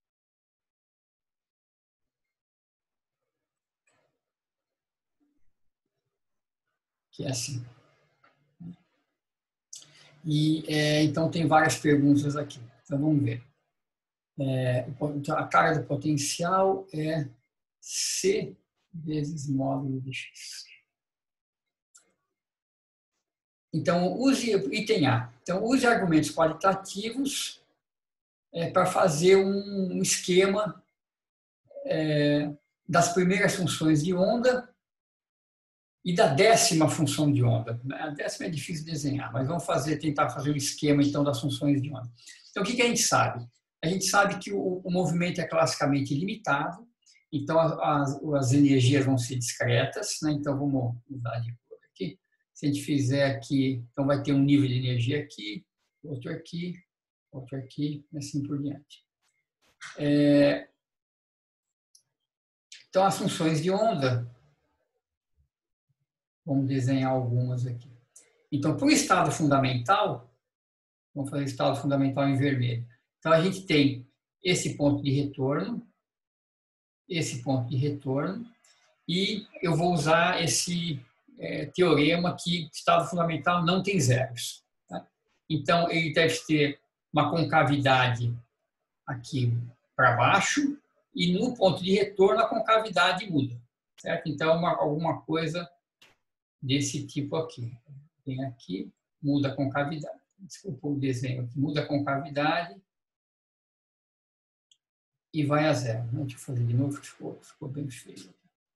que é assim. E, é, então, tem várias perguntas aqui. Então, vamos ver. É, a carga do potencial é C vezes módulo de x. Então, use item A. Então, use argumentos qualitativos é, para fazer um, um esquema é, das primeiras funções de onda e da décima função de onda. A décima é difícil de desenhar, mas vamos fazer, tentar fazer o esquema então das funções de onda. Então, o que, que a gente sabe? A gente sabe que o, o movimento é classicamente ilimitado, então as, as energias vão ser discretas, né? Então vamos mudar de cor aqui. Se a gente fizer aqui, então vai ter um nível de energia aqui, outro aqui, outro aqui, e assim por diante. É, então, as funções de onda, vamos desenhar algumas aqui. Então, para o estado fundamental, vamos fazer o estado fundamental em vermelho. Então, a gente tem esse ponto de retorno, esse ponto de retorno, e eu vou usar esse é, teorema que o estado fundamental não tem zeros. Tá? Então, ele deve ter uma concavidade aqui para baixo, e no ponto de retorno a concavidade muda. Certo? Então, uma, alguma coisa desse tipo aqui. Tem aqui, muda a concavidade. Desculpa o desenho aqui. Muda a concavidade e vai a zero. Deixa eu fazer de novo, ficou, ficou bem feio.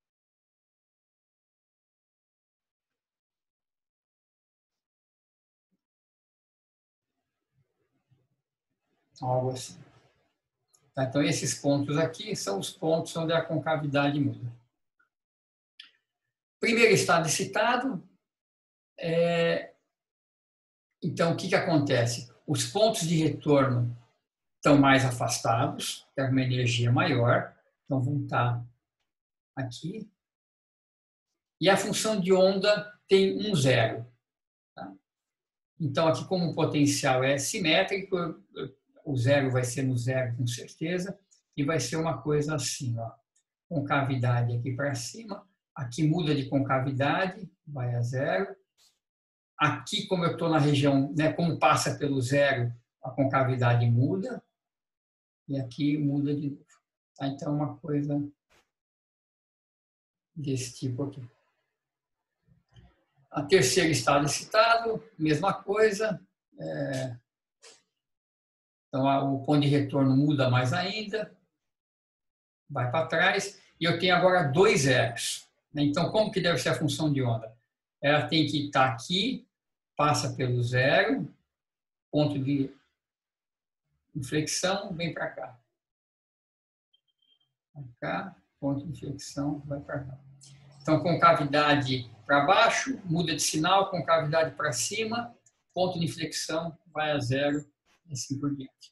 Algo assim. Tá, então, esses pontos aqui são os pontos onde a concavidade muda. Primeiro estado excitado, é... então, o que, que acontece? Os pontos de retorno estão mais afastados, tem uma energia maior, então vão estar aqui. E a função de onda tem um zero. Tá? Então, aqui, como o potencial é simétrico, o zero vai ser no zero com certeza, e vai ser uma coisa assim, ó, concavidade aqui para cima, aqui muda de concavidade, vai a zero. Aqui, como eu estou na região, né, como passa pelo zero, a concavidade muda, e aqui muda de novo. Tá? Então, uma coisa desse tipo aqui. A terceiro estado excitado, mesma coisa. É, então, o ponto de retorno muda mais ainda, vai para trás, e eu tenho agora dois zeros. Então, como que deve ser a função de onda? Ela tem que estar aqui, passa pelo zero, ponto de inflexão, vem para cá. Para cá, ponto de inflexão, vai para cá. Então, concavidade para baixo, muda de sinal, concavidade para cima, ponto de inflexão, vai a zero, e assim por diante.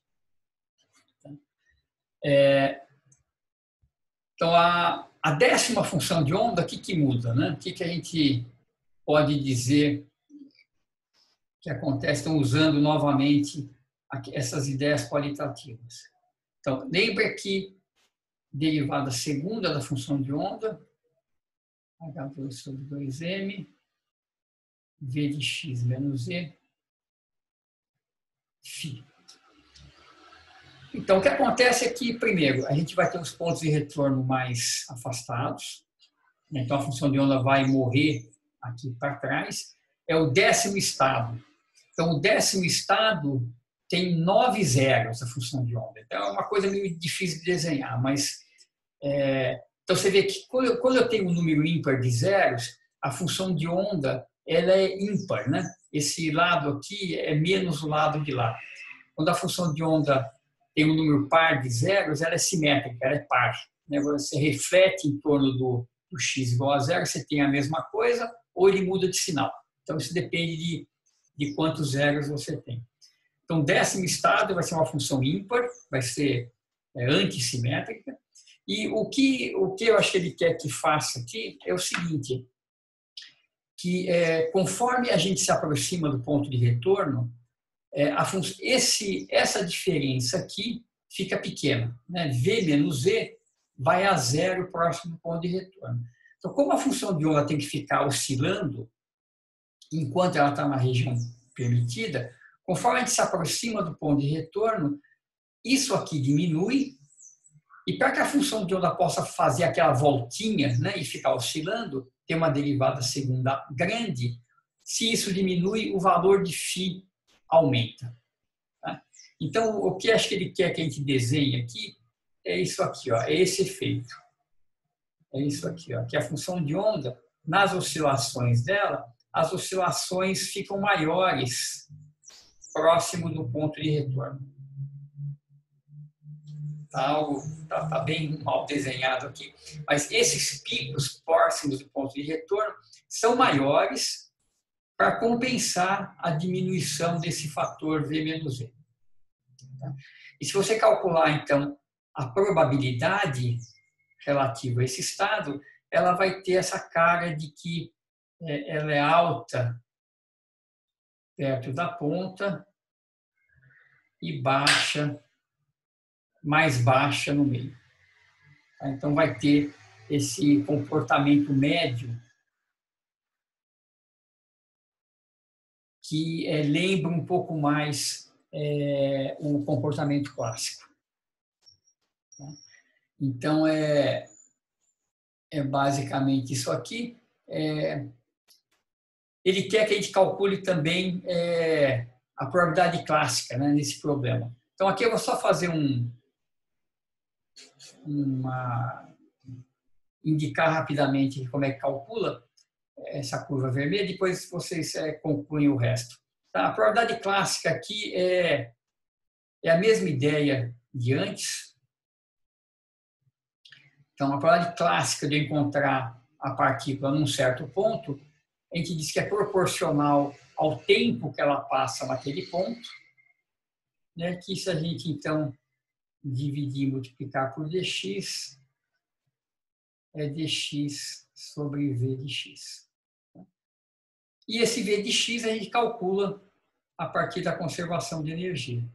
É, então, a, a décima função de onda, o que, que muda? Né? O que, que a gente pode dizer que acontece? Estão usando novamente essas ideias qualitativas. Então, lembra que derivada segunda da função de onda, H dois sobre dois M, V de x menos E, φ. Então, o que acontece é que, primeiro, a gente vai ter os pontos de retorno mais afastados. Então, a função de onda vai morrer aqui para trás. É o décimo estado. Então, o décimo estado tem nove zeros, a função de onda. Então, é uma coisa meio difícil de desenhar, mas... É, então, você vê que quando eu, quando eu tenho um número ímpar de zeros, a função de onda ela é ímpar, né? Esse lado aqui é menos o lado de lá. Quando a função de onda tem um número par de zeros, ela é simétrica, ela é par. Né? Você reflete em torno do, do x igual a zero, você tem a mesma coisa, ou ele muda de sinal. Então, isso depende de, de quantos zeros você tem. Então, o décimo estado vai ser uma função ímpar, vai ser é, antissimétrica. E o que, o que eu acho que ele quer que faça aqui é o seguinte, que é, conforme a gente se aproxima do ponto de retorno, é, a esse, essa diferença aqui fica pequena. Né? V menos E vai a zero próximo do ponto de retorno. Então, como a função de onda tem que ficar oscilando, enquanto ela está na região permitida, conforme a gente se aproxima do ponto de retorno, isso aqui diminui. E para que a função de onda possa fazer aquela voltinha, né, e ficar oscilando, ter uma derivada segunda grande, se isso diminui, o valor de φ aumenta. Tá? Então, o que acho que ele quer que a gente desenhe aqui é isso aqui, ó, é esse efeito. É isso aqui, ó, que a função de onda, nas oscilações dela, as oscilações ficam maiores próximo do ponto de retorno. Tá, algo, tá, tá bem mal desenhado aqui. Mas esses picos próximos do ponto de retorno são maiores para compensar a diminuição desse fator V menos E. Tá? E se você calcular, então, a probabilidade relativa a esse estado, ela vai ter essa cara de que é, ela é alta perto da ponta e baixa, mais baixa no meio. Então, vai ter esse comportamento médio que é, lembra um pouco mais é, o comportamento clássico. Então, é, é basicamente isso aqui. É, ele quer que a gente calcule também é, a probabilidade clássica, né, nesse problema. Então, aqui eu vou só fazer um... uma indicar rapidamente como é que calcula essa curva vermelha, depois vocês é, concluem o resto. Tá? A probabilidade clássica aqui é, é a mesma ideia de antes. Então, a probabilidade clássica de encontrar a partícula num certo ponto, a gente diz que é proporcional ao tempo que ela passa naquele ponto, né? Que se a gente, então, dividir e multiplicar por dx, é dx sobre v de x. E esse v de x a gente calcula a partir da conservação de energia.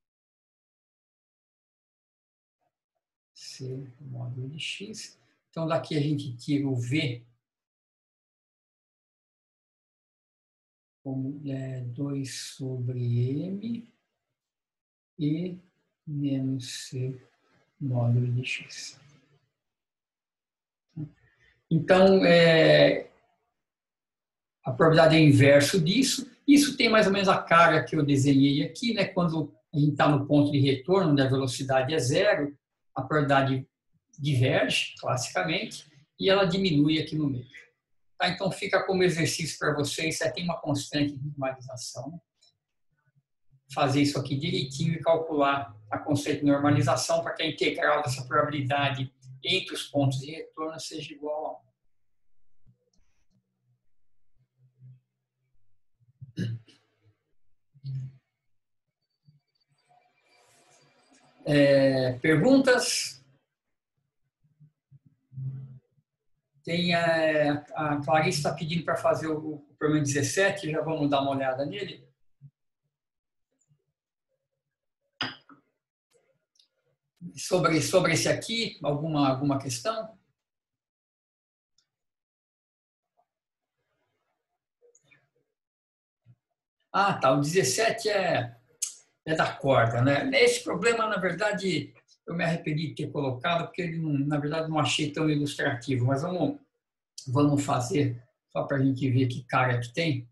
C módulo de x. Então, daqui a gente tira o v como é, dois sobre m e menos c módulo de x. Então, é, a probabilidade é o inverso disso. Isso tem mais ou menos a cara que eu desenhei aqui, né? Quando a gente está no ponto de retorno, onde a velocidade é zero, a probabilidade diverge, classicamente, e ela diminui aqui no meio. Tá? Então, fica como exercício para vocês, você tem uma constante de normalização, fazer isso aqui direitinho e calcular a constante de normalização para que a integral dessa probabilidade entre os pontos de retorno seja igual a um. É, perguntas? Tem a, a Clarice está pedindo para fazer o, o problema dezessete, já vamos dar uma olhada nele. Sobre, sobre esse aqui, alguma, alguma questão? Ah, tá, o dezessete é, é da corda, né? Esse problema, na verdade, eu me arrependi de ter colocado, porque ele, não, na verdade, não achei tão ilustrativo, mas vamos, vamos fazer, só para a gente ver que cara que tem.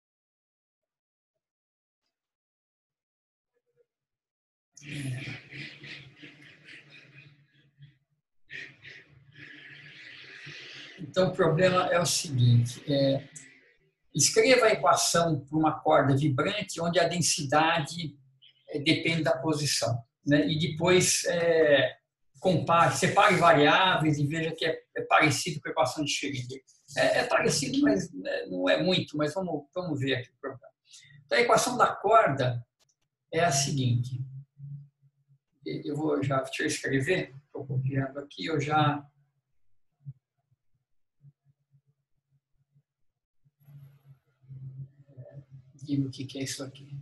Então, o problema é o seguinte, é, escreva a equação para uma corda vibrante onde a densidade é, depende da posição, né? E depois é, compare, separe variáveis e veja que é, é parecido com a equação de Schrödinger. É, é parecido, mas é, não é muito, mas vamos, vamos ver aqui o problema. Então, a equação da corda é a seguinte, eu vou já, deixa eu escrever, estou copiando aqui, eu já... digo o que é isso aqui.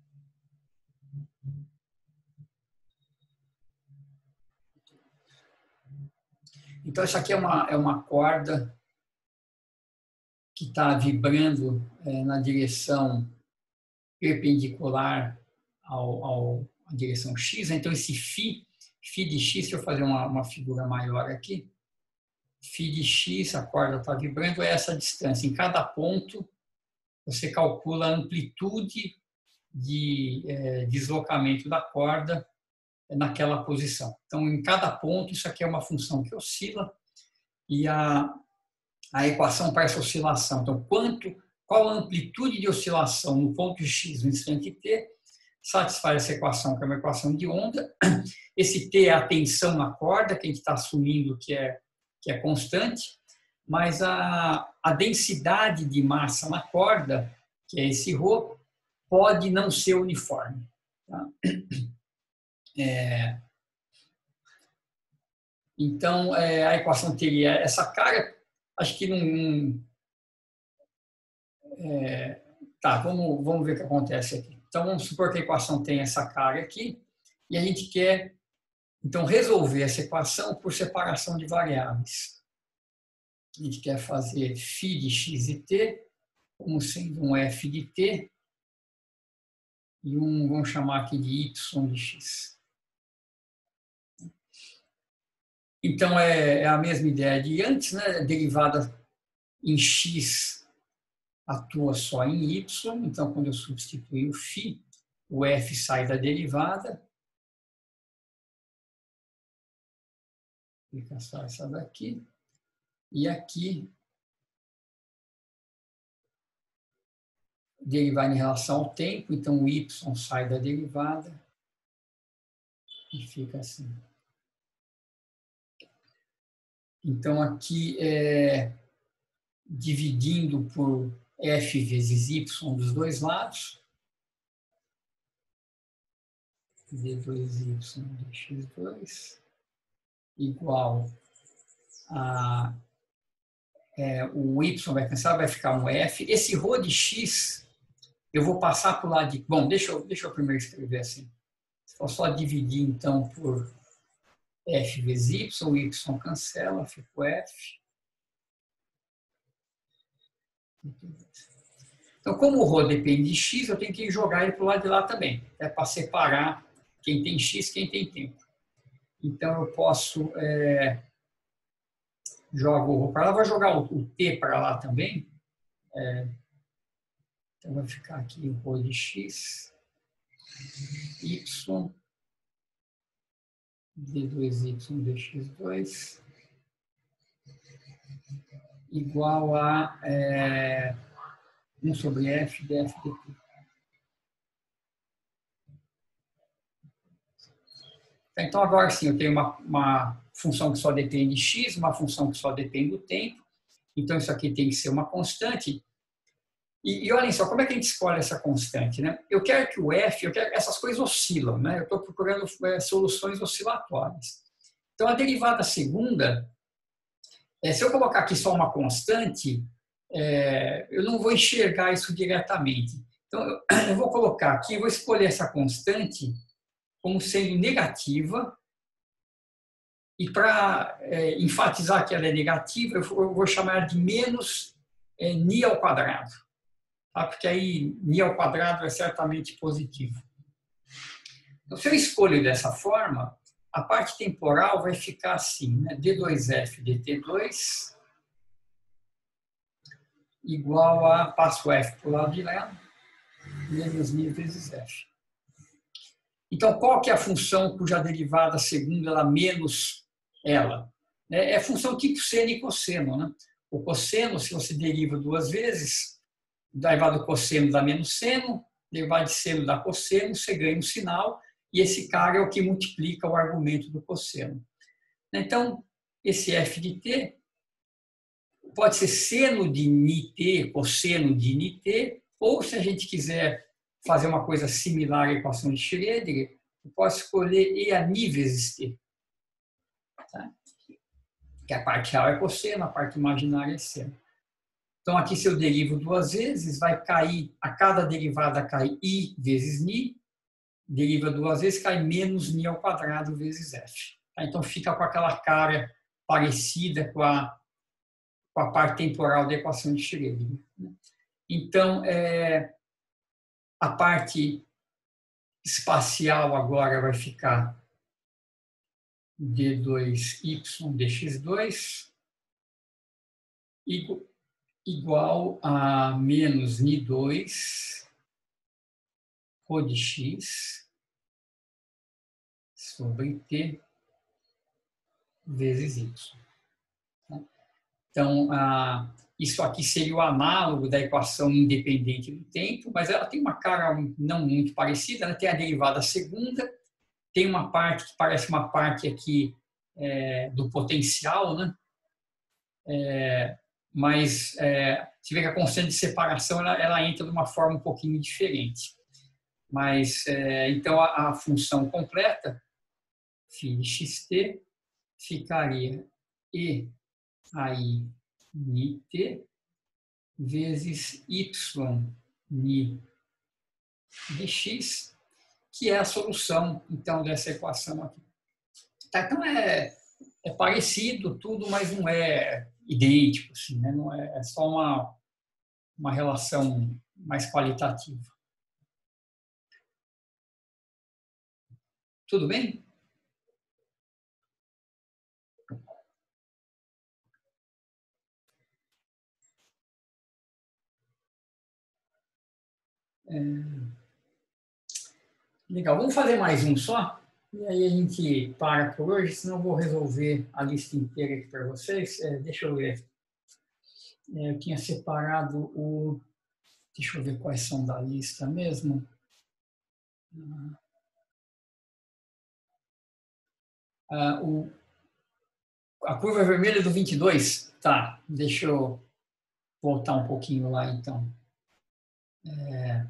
Então, isso aqui é uma, é uma corda que está vibrando é, na direção perpendicular ao, ao, à direção X. Então, esse φ, φ de X, deixa eu fazer uma, uma figura maior aqui. Φ de X, a corda está vibrando, é essa distância. Em cada ponto, você calcula a amplitude de é, deslocamento da corda naquela posição. Então, em cada ponto, isso aqui é uma função que oscila e a, a equação para essa oscilação. Então, quanto, qual a amplitude de oscilação no ponto X no instante t satisfaz essa equação, que é uma equação de onda. Esse t é a tensão na corda, que a gente está assumindo que é, que é constante, mas a, a densidade de massa na corda, que é esse ρ, pode não ser uniforme. Tá? É, então, é, a equação teria essa cara, acho que não... É, tá, vamos, vamos ver o que acontece aqui. Então, vamos supor que a equação tem essa cara aqui, e a gente quer, então, resolver essa equação por separação de variáveis. A gente quer fazer φ de x e t como sendo um f de t e um, vamos chamar aqui de y de x. Então, é, é a mesma ideia de antes, né? Derivada em x atua só em y, então, quando eu substituir o φ, o f sai da derivada, fica só essa daqui, e aqui, derivar em relação ao tempo, então o y sai da derivada, e fica assim. Então, aqui, é, dividindo por f vezes y dos dois lados, d dois y de x dois, igual a... É, o y vai cansar, vai ficar um f. Esse ρ de x, eu vou passar para o lado de... Bom, deixa eu, deixa eu primeiro escrever assim. Vou só dividir, então, por f vezes y, o y cancela, fica o f. Então, como o ρ depende de x, eu tenho que jogar ele para o lado de lá também. É para separar quem tem x, quem tem tempo. Então, eu posso... É, jogo o ρ para lá, vou jogar o t para lá também. É, então, vai ficar aqui o rho de x, y, d dois y dx dois, igual a é, um sobre f df dt. Então, agora sim, eu tenho uma, uma função que só depende de x, uma função que só depende do tempo. Então, isso aqui tem que ser uma constante. E, e olhem só, como é que a gente escolhe essa constante? Né? Eu quero que o f, eu quero, essas coisas oscilam, né? Eu estou procurando é, soluções oscilatórias. Então, a derivada segunda, é, se eu colocar aqui só uma constante, é, eu não vou enxergar isso diretamente. Então, eu, eu vou colocar aqui, eu vou escolher essa constante como sendo negativa, e para é, enfatizar que ela é negativa, eu vou, eu vou chamar de menos é, ni ao quadrado, tá? Porque aí ni ao quadrado é certamente positivo. Então, se eu escolho dessa forma, a parte temporal vai ficar assim, né? d dois f dt dois igual a, passo f para o lado de lá, menos ni vezes f. Então, qual que é a função cuja derivada segunda ela menos ela? É a função tipo seno e cosseno. Né? O cosseno, se você deriva duas vezes, derivado do cosseno dá menos seno, derivado de seno dá cosseno, você ganha um sinal, e esse cara é o que multiplica o argumento do cosseno. Então, esse f de t pode ser seno de νt, cosseno de νt, ou se a gente quiser fazer uma coisa similar à equação de Schrödinger, eu posso escolher e a ni vezes t. Tá? Que a parte real é cosseno, a parte imaginária é seno. Então, aqui, se eu derivo duas vezes, vai cair, a cada derivada cai i vezes ni, deriva duas vezes, cai menos ni ao quadrado vezes f. Tá? Então, fica com aquela cara parecida com a, com a parte temporal da equação de Schrödinger. Então, é, a parte espacial agora vai ficar d dois y dx dois igual a menos ni dois rho de x sobre t vezes y. Então, a, isso aqui seria o análogo da equação independente do tempo, mas ela tem uma cara não muito parecida, né? Tem a derivada segunda, tem uma parte que parece uma parte aqui é, do potencial, né? É, mas é, se vê que a constante de separação ela, ela entra de uma forma um pouquinho diferente. Mas, é, então, a, a função completa, φ de xt, ficaria e aí ni t vezes y ni dx, que é a solução, então, dessa equação aqui. Tá, então, é, é parecido tudo, mas não é idêntico, assim, né? Não é, é só uma, uma relação mais qualitativa. Tudo bem? É... Legal, vamos fazer mais um só? E aí a gente para por hoje, senão eu vou resolver a lista inteira aqui para vocês. É, deixa eu ver. É, eu tinha separado o... Deixa eu ver quais são da lista mesmo. Ah, o... A curva vermelha do vinte e dois. Tá, deixa eu voltar um pouquinho lá, então. É...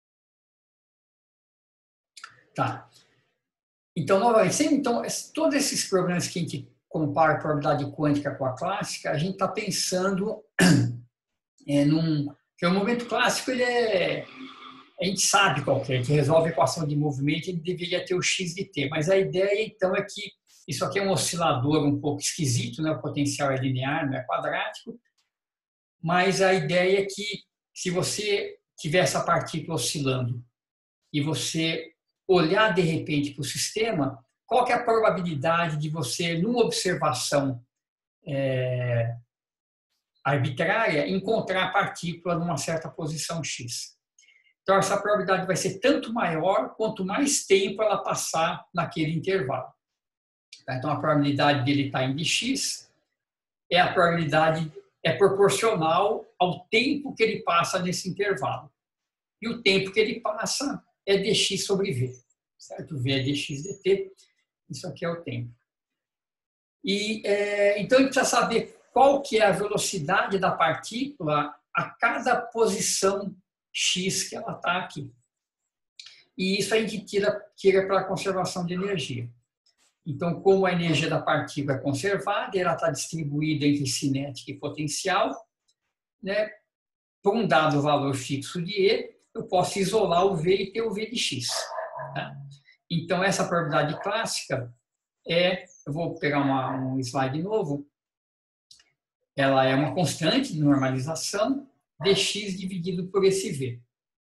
Tá. Então, novamente, então, todos esses problemas que a gente compara a probabilidade quântica com a clássica, a gente está pensando é, num... que o momento clássico, ele é... A gente sabe qual que é, a gente resolve a equação de movimento, ele deveria ter o x de t, mas a ideia, então, é que isso aqui é um oscilador um pouco esquisito, né? O potencial é linear, não é quadrático, mas a ideia é que, se você tiver essa partícula oscilando e você olhar de repente para o sistema, qual que é a probabilidade de você, numa observação é, arbitrária encontrar a partícula numa certa posição x. Então, essa probabilidade vai ser tanto maior quanto mais tempo ela passar naquele intervalo. Então, a probabilidade dele estar em dx é a probabilidade, é proporcional ao tempo que ele passa nesse intervalo. E o tempo que ele passa é dx sobre v, certo? V é dx dt, isso aqui é o tempo. E, é, então, a gente precisa saber qual que é a velocidade da partícula a cada posição x que ela está aqui. E isso a gente tira, tira pela conservação de energia. Então, como a energia da partícula é conservada, ela está distribuída entre cinética e potencial, né? Por um dado valor fixo de E, eu posso isolar o V e ter o V de x. Tá? Então, essa probabilidade clássica é, eu vou pegar uma, um slide novo, ela é uma constante de normalização, dx dividido por esse V.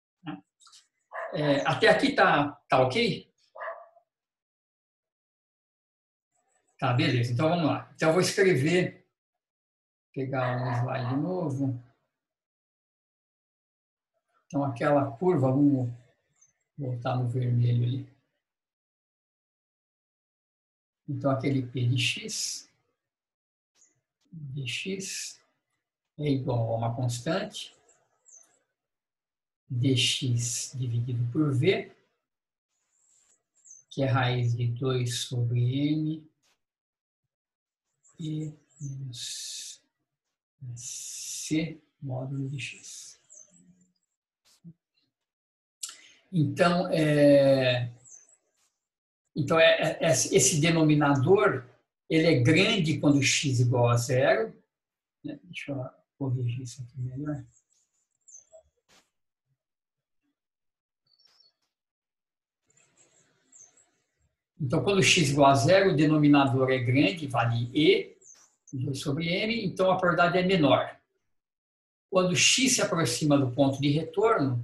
É, até aqui tá, tá ok? Tá, beleza. Então, vamos lá. Então, eu vou escrever, pegar um slide novo. Então, aquela curva, vamos voltar no vermelho ali. Então, aquele P de x, dx é igual a uma constante, dx dividido por v, que é raiz de dois sobre m, e menos c módulo de x. Então, é, então é, é, esse denominador ele é grande quando x igual a zero. Né? Deixa eu corrigir isso aqui melhor. Então, quando x igual a zero, o denominador é grande, vale e, dois sobre m, então a probabilidade é menor. Quando x se aproxima do ponto de retorno,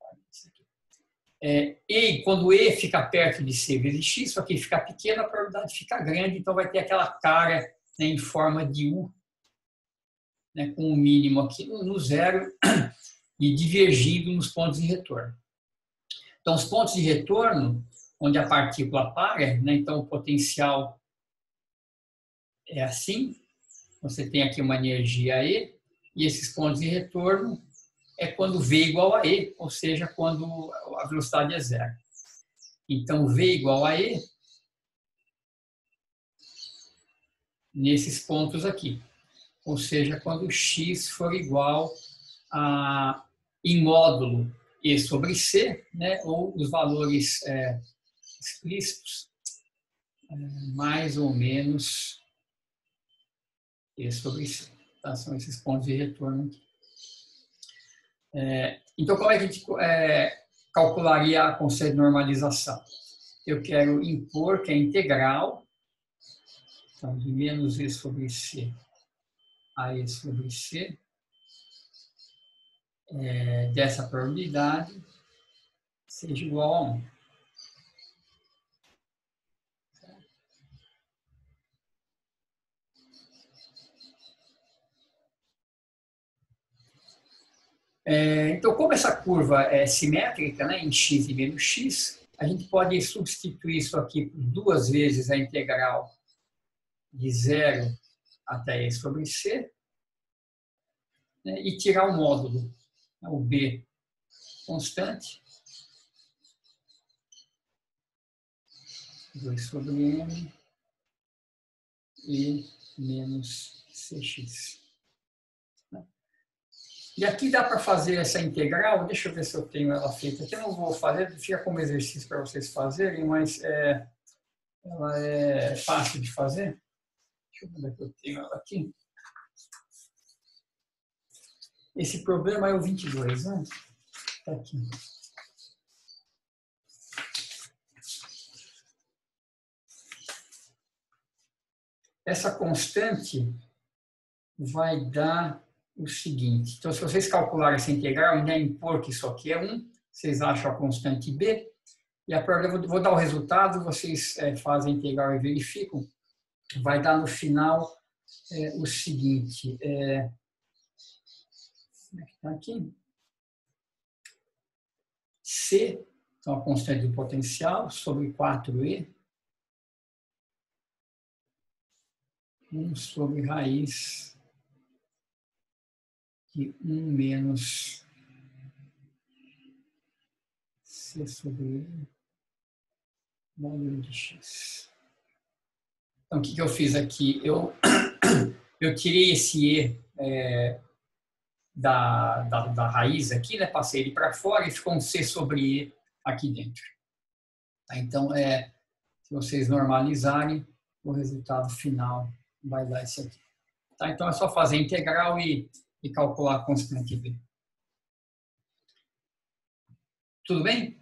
é, e quando e fica perto de c vezes x, só que fica pequeno, a probabilidade fica grande, então vai ter aquela cara, né, em forma de U, né, com o mínimo aqui no zero e divergindo nos pontos de retorno. Então, os pontos de retorno, onde a partícula para, né, então o potencial é assim, você tem aqui uma energia E, e esses pontos de retorno é quando V igual a E, ou seja, quando a velocidade é zero. Então, V igual a E nesses pontos aqui. Ou seja, quando x for igual a, em módulo, E sobre C, né, ou os valores é, explícitos, é, mais ou menos E sobre C. Tá? São esses pontos de retorno aqui. É, então, como é que a gente é, calcularia a conceito de normalização? Eu quero impor que é integral, então, de menos E sobre C a E sobre C, é, dessa probabilidade seja igual a um. É, então, como essa curva é simétrica, né, em x e menos x, a gente pode substituir isso aqui por duas vezes a integral de zero até E sobre C, né, e tirar o módulo, né, o B constante, dois sobre M e menos Cx. E aqui dá para fazer essa integral, deixa eu ver se eu tenho ela feita aqui, eu não vou fazer, fica como exercício para vocês fazerem, mas é, ela é fácil de fazer. Deixa eu ver onde é que eu tenho ela aqui. Esse problema é o vinte e dois, né? Está aqui. Essa constante vai dar o seguinte. Então, se vocês calcularem essa integral, ainda impor que isso aqui é um, vocês acham a constante B, e a probabilidade, eu vou dar o resultado, vocês é, fazem a integral e verificam, vai dar no final é, o seguinte, é, Como é que está aqui? C, então a constante do potencial, sobre quatro e. um sobre raiz de um menos C sobre E, módulo de X. Então, o que, que eu fiz aqui? Eu, eu tirei esse E é, da, da, da raiz aqui, né? Passei ele para fora e ficou um C sobre E aqui dentro. Tá? Então, é, se vocês normalizarem, o resultado final vai dar esse aqui. Tá? Então, é só fazer integral e, e calcular a constante B. Tudo bem?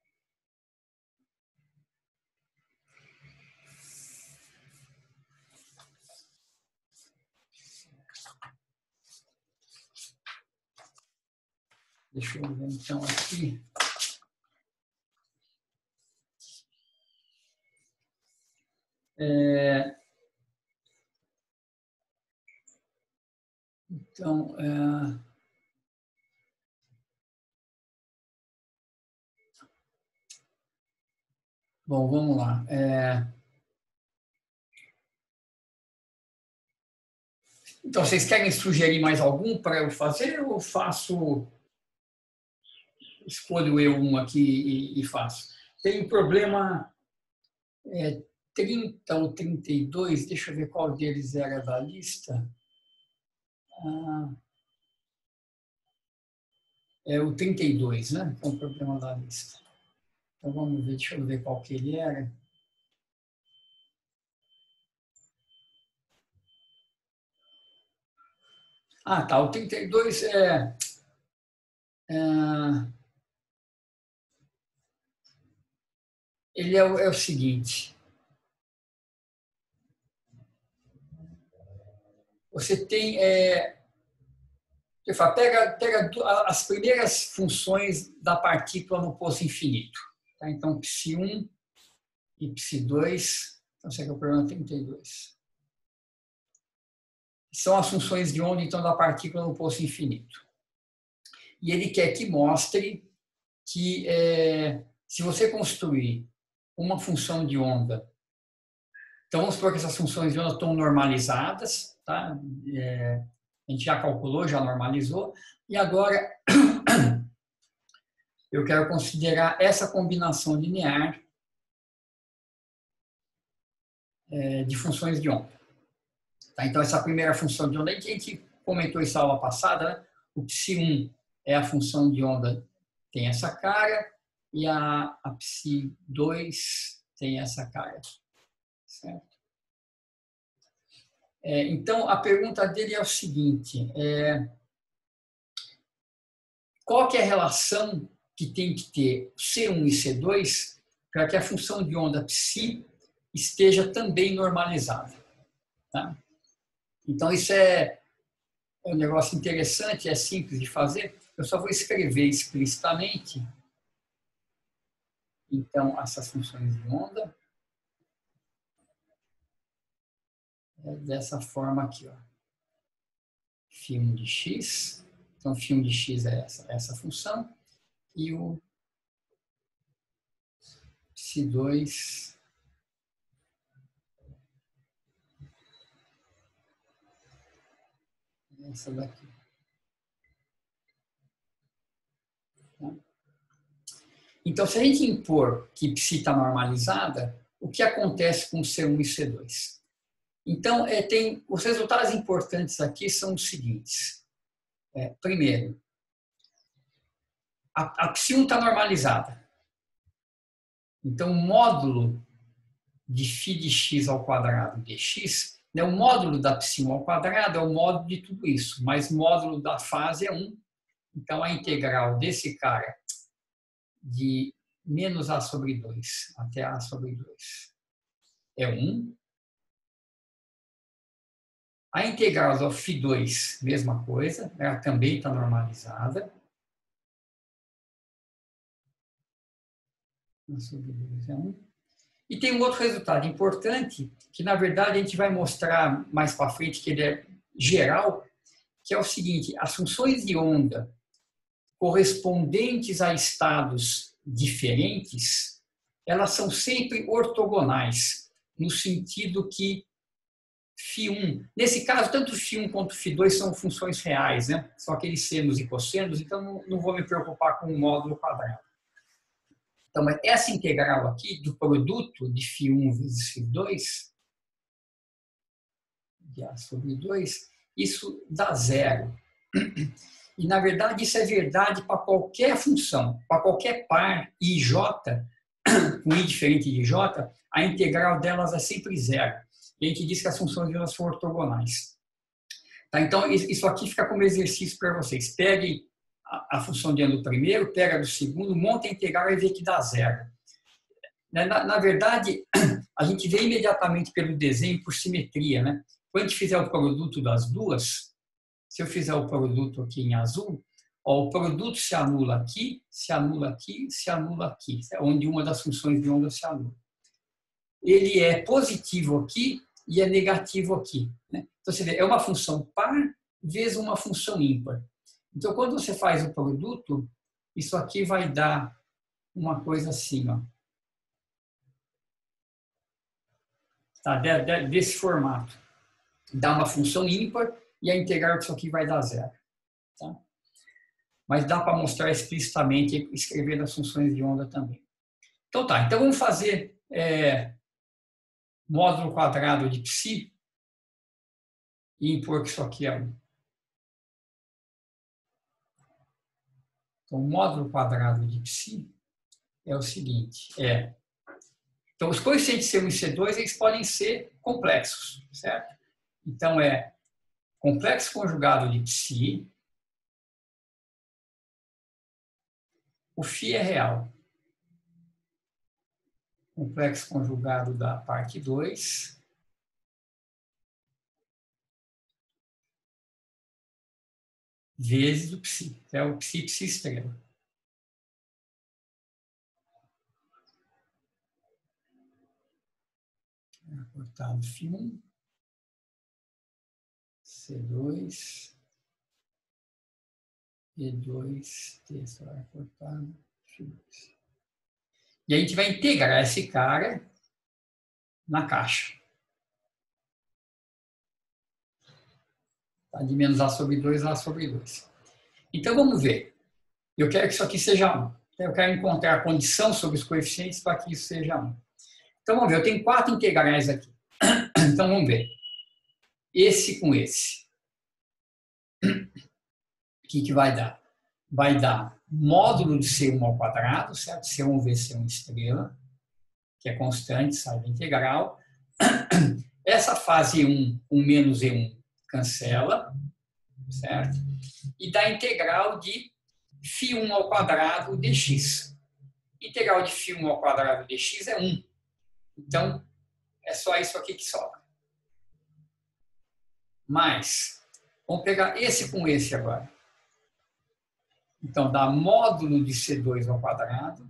Deixa eu ver então aqui. É, então, é, bom, vamos lá. É, então, vocês querem sugerir mais algum para eu fazer ou eu faço, escolho eu um aqui e, e faço? Tem um problema é, trinta ou trinta e dois, deixa eu ver qual deles era da lista. Ah, é o trinta e dois, né? É o problema da lista. Então, vamos ver, deixa eu ver qual que ele era. Ah, tá, o trinta e dois é... é ele é o, é o seguinte. Você tem... É, eu falo, pega, pega as primeiras funções da partícula no poço infinito. Tá? Então, psi um e psi dois. Então, esse aqui é o problema trinta e dois. São as funções de onda, então, da partícula no poço infinito. E ele quer que mostre que é, se você construir uma função de onda, então vamos supor que essas funções de onda estão normalizadas, tá? É, a gente já calculou, já normalizou, e agora eu quero considerar essa combinação linear é, de funções de onda. Tá? Então, essa primeira função de onda, a gente comentou isso na aula passada, né? O psi um é a função de onda, tem essa cara, e a, a psi dois tem essa cara. Certo? É, então, a pergunta dele é o seguinte, é, qual que é a relação que tem que ter C um e C dois para que a função de onda psi esteja também normalizada? Tá? Então, isso é um negócio interessante, é simples de fazer. Eu só vou escrever explicitamente, então, essas funções de onda. É dessa forma aqui, ó. Φ um de x. Então, Φ um de x é essa, essa função. E o psi dois é essa daqui. Tá? Então, se a gente impor que psi está normalizada, o que acontece com C um e C dois? Então, é, tem, os resultados importantes aqui são os seguintes. É, primeiro, a, a psi um está normalizada. Então, o módulo de φ de x ao quadrado dx, né, o módulo da psi um ao quadrado é o módulo de tudo isso, mas o módulo da fase é um. Então, a integral desse cara de menos a sobre dois até a sobre dois é um. A integral do φ dois, mesma coisa, ela também está normalizada. Sobre dois é um. E tem um outro resultado importante, que na verdade a gente vai mostrar mais para frente, que ele é geral, que que é o seguinte: as funções de onda correspondentes a estados diferentes, elas são sempre ortogonais, no sentido que φ um, nesse caso, tanto φ um quanto φ dois são funções reais, né? São aqueles senos e cossenos, então não, não vou me preocupar com o módulo quadrado. Então, essa integral aqui do produto de φ um vezes φ dois, de A sobre dois, isso dá zero. E, na verdade, isso é verdade para qualquer função, para qualquer par I J, com I diferente de J, a integral delas é sempre zero. E a gente diz que as funções de onda são ortogonais. Tá, então, isso aqui fica como exercício para vocês. Peguem a, a função de onda do primeiro, pega do segundo, monta a integral e vê que dá zero. Na, na verdade, a gente vê imediatamente pelo desenho por simetria, né? Quando a gente fizer o produto das duas, se eu fizer o produto aqui em azul, ó, o produto se anula aqui, se anula aqui, se anula aqui, onde uma das funções de onda se anula. Ele é positivo aqui e é negativo aqui, né? Então, você vê, é uma função par vezes uma função ímpar. Então, quando você faz o produto, isso aqui vai dar uma coisa assim, ó. Tá? Desse formato. Dá uma função ímpar e a integral disso aqui vai dar zero. Tá? Mas dá para mostrar explicitamente escrevendo as funções de onda também. Então tá, então vamos fazer é, módulo quadrado de psi e impor que isso aqui é um. Então, o módulo quadrado de psi é o seguinte, é... Então, os coeficientes C um e C dois, eles podem ser complexos, certo? Então, é complexo conjugado de psi, o φ é real. Complexo conjugado da parte dois, vezes o psi, é o psi, psi estrela. Cortado φ um, C dois, E dois, texto vai cortado, φ dois. E a gente vai integrar esse cara na caixa. Tá? De menos A sobre dois, A sobre dois. Então, vamos ver. Eu quero que isso aqui seja um. Eu quero encontrar a condição sobre os coeficientes para que isso seja um. Então, vamos ver. Eu tenho quatro integrais aqui. Então, vamos ver. Esse com esse. O que, que vai dar? Vai dar módulo de C um ao quadrado, certo? C um vezes C um estrela, que é constante, sai da integral. Essa fase um, um menos E um, cancela, certo? E dá integral de φ um ao quadrado dx. Integral de φ um ao quadrado dx é um. Então, é só isso aqui que sobra. Mas, vamos pegar esse com esse agora. Então, dá módulo de C dois ao quadrado.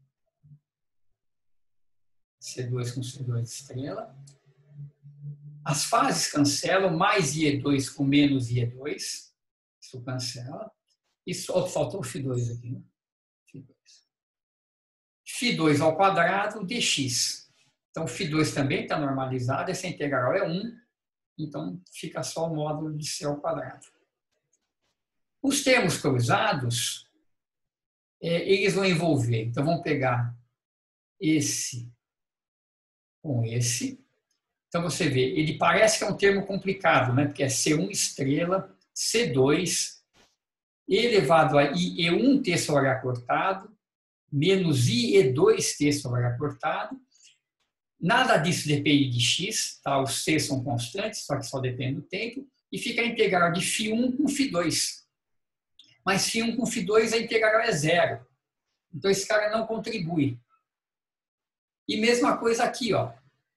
C dois com C dois estrela. As fases cancelam, mais I E dois com menos I E dois. Isso cancela. E só faltou o φ dois aqui, né? φ dois. φ dois ao quadrado dx. Então, φ dois também está normalizado. Essa integral é um. Então, fica só o módulo de C ao quadrado. Os termos cruzados, é, eles vão envolver. Então, vamos pegar esse com esse. Então, você vê, ele parece que é um termo complicado, né? Porque é C um estrela, C dois, elevado a I E um terço ao H cortado, menos I E dois terço ao H cortado. Nada disso depende de x, tá? Os c são constantes, só que só depende do tempo. E fica a integral de φ um com φ dois. Mas φ um com φ dois, a integral é zero. Então, esse cara não contribui. E mesma coisa aqui, ó.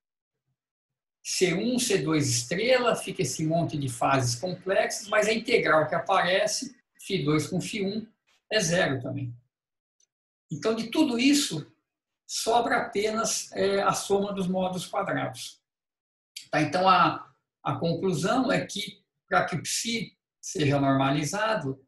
C um, C dois estrela, fica esse monte de fases complexas, mas a integral que aparece, φ dois com φ um, é zero também. Então, de tudo isso, sobra apenas é, a soma dos módulos quadrados. Tá? Então, a, a conclusão é que, para que o psi seja normalizado,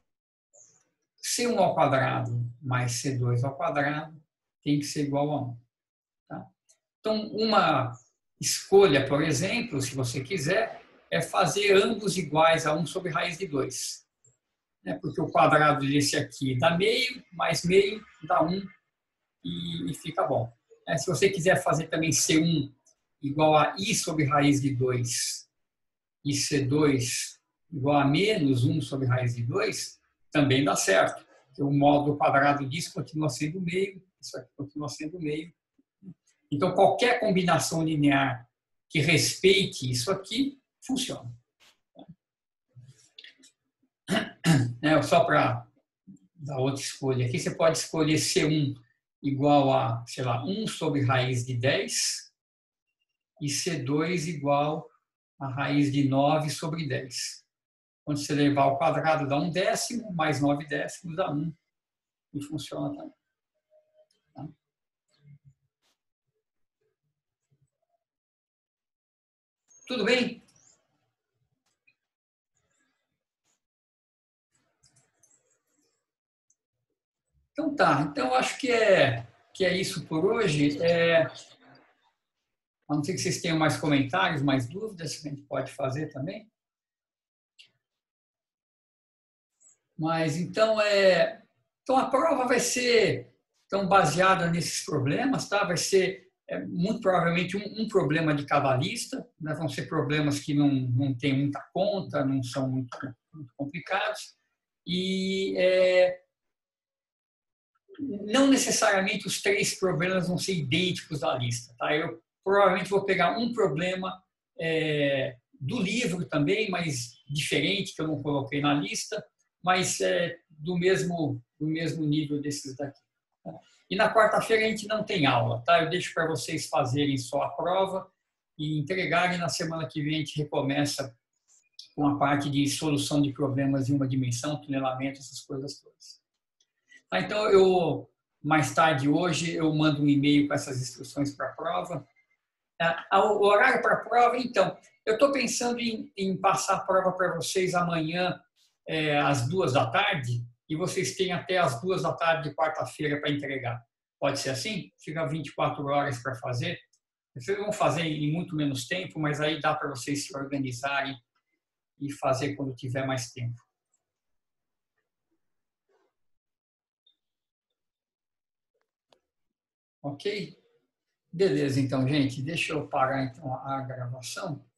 C um ao quadrado mais C dois ao quadrado tem que ser igual a um. Tá? Então, uma escolha, por exemplo, se você quiser, é fazer ambos iguais a um sobre raiz de dois. Né? Porque o quadrado desse aqui dá meio, mais meio dá um e, e fica bom. É, se você quiser fazer também C um igual a I sobre raiz de dois e C dois igual a menos um sobre raiz de dois, também dá certo. Porque o módulo quadrado disso continua sendo meio, isso aqui continua sendo meio. Então, qualquer combinação linear que respeite isso aqui, funciona. É, só para dar outra escolha aqui, você pode escolher C um igual a, sei lá, um sobre raiz de dez e C dois igual a raiz de nove sobre dez. Quando você levar ao quadrado dá um décimo, mais nove décimos dá um. E funciona também. Tá? Tudo bem? Então tá, então acho que é, que é isso por hoje. É, a não ser que vocês tenham mais comentários, mais dúvidas, que a gente pode fazer também. Mas então, é, então a prova vai ser então, baseada nesses problemas, tá? Vai ser é, muito provavelmente um, um problema de cada lista, né? Vão ser problemas que não, não tem muita conta, não são muito, muito complicados. E é, não necessariamente os três problemas vão ser idênticos da lista. Tá? Eu provavelmente vou pegar um problema é, do livro também, mas diferente, que eu não coloquei na lista, mas é, do, mesmo, do mesmo nível desses daqui. Tá? E na quarta-feira a gente não tem aula. Tá? Eu deixo para vocês fazerem só a prova e entregarem. Na semana que vem a gente recomeça com a parte de solução de problemas em uma dimensão, tunelamento, essas coisas todas. Então, eu, mais tarde hoje, eu mando um e-mail com essas instruções para a prova. O horário para a prova, então, eu estou pensando em, em passar a prova para vocês amanhã, é, às duas da tarde, e vocês têm até às duas da tarde de quarta-feira para entregar. Pode ser assim? Fica vinte e quatro horas para fazer. Vocês vão fazer em muito menos tempo, mas aí dá para vocês se organizarem e fazer quando tiver mais tempo. Ok? Beleza, então, gente. Deixa eu parar então, a gravação.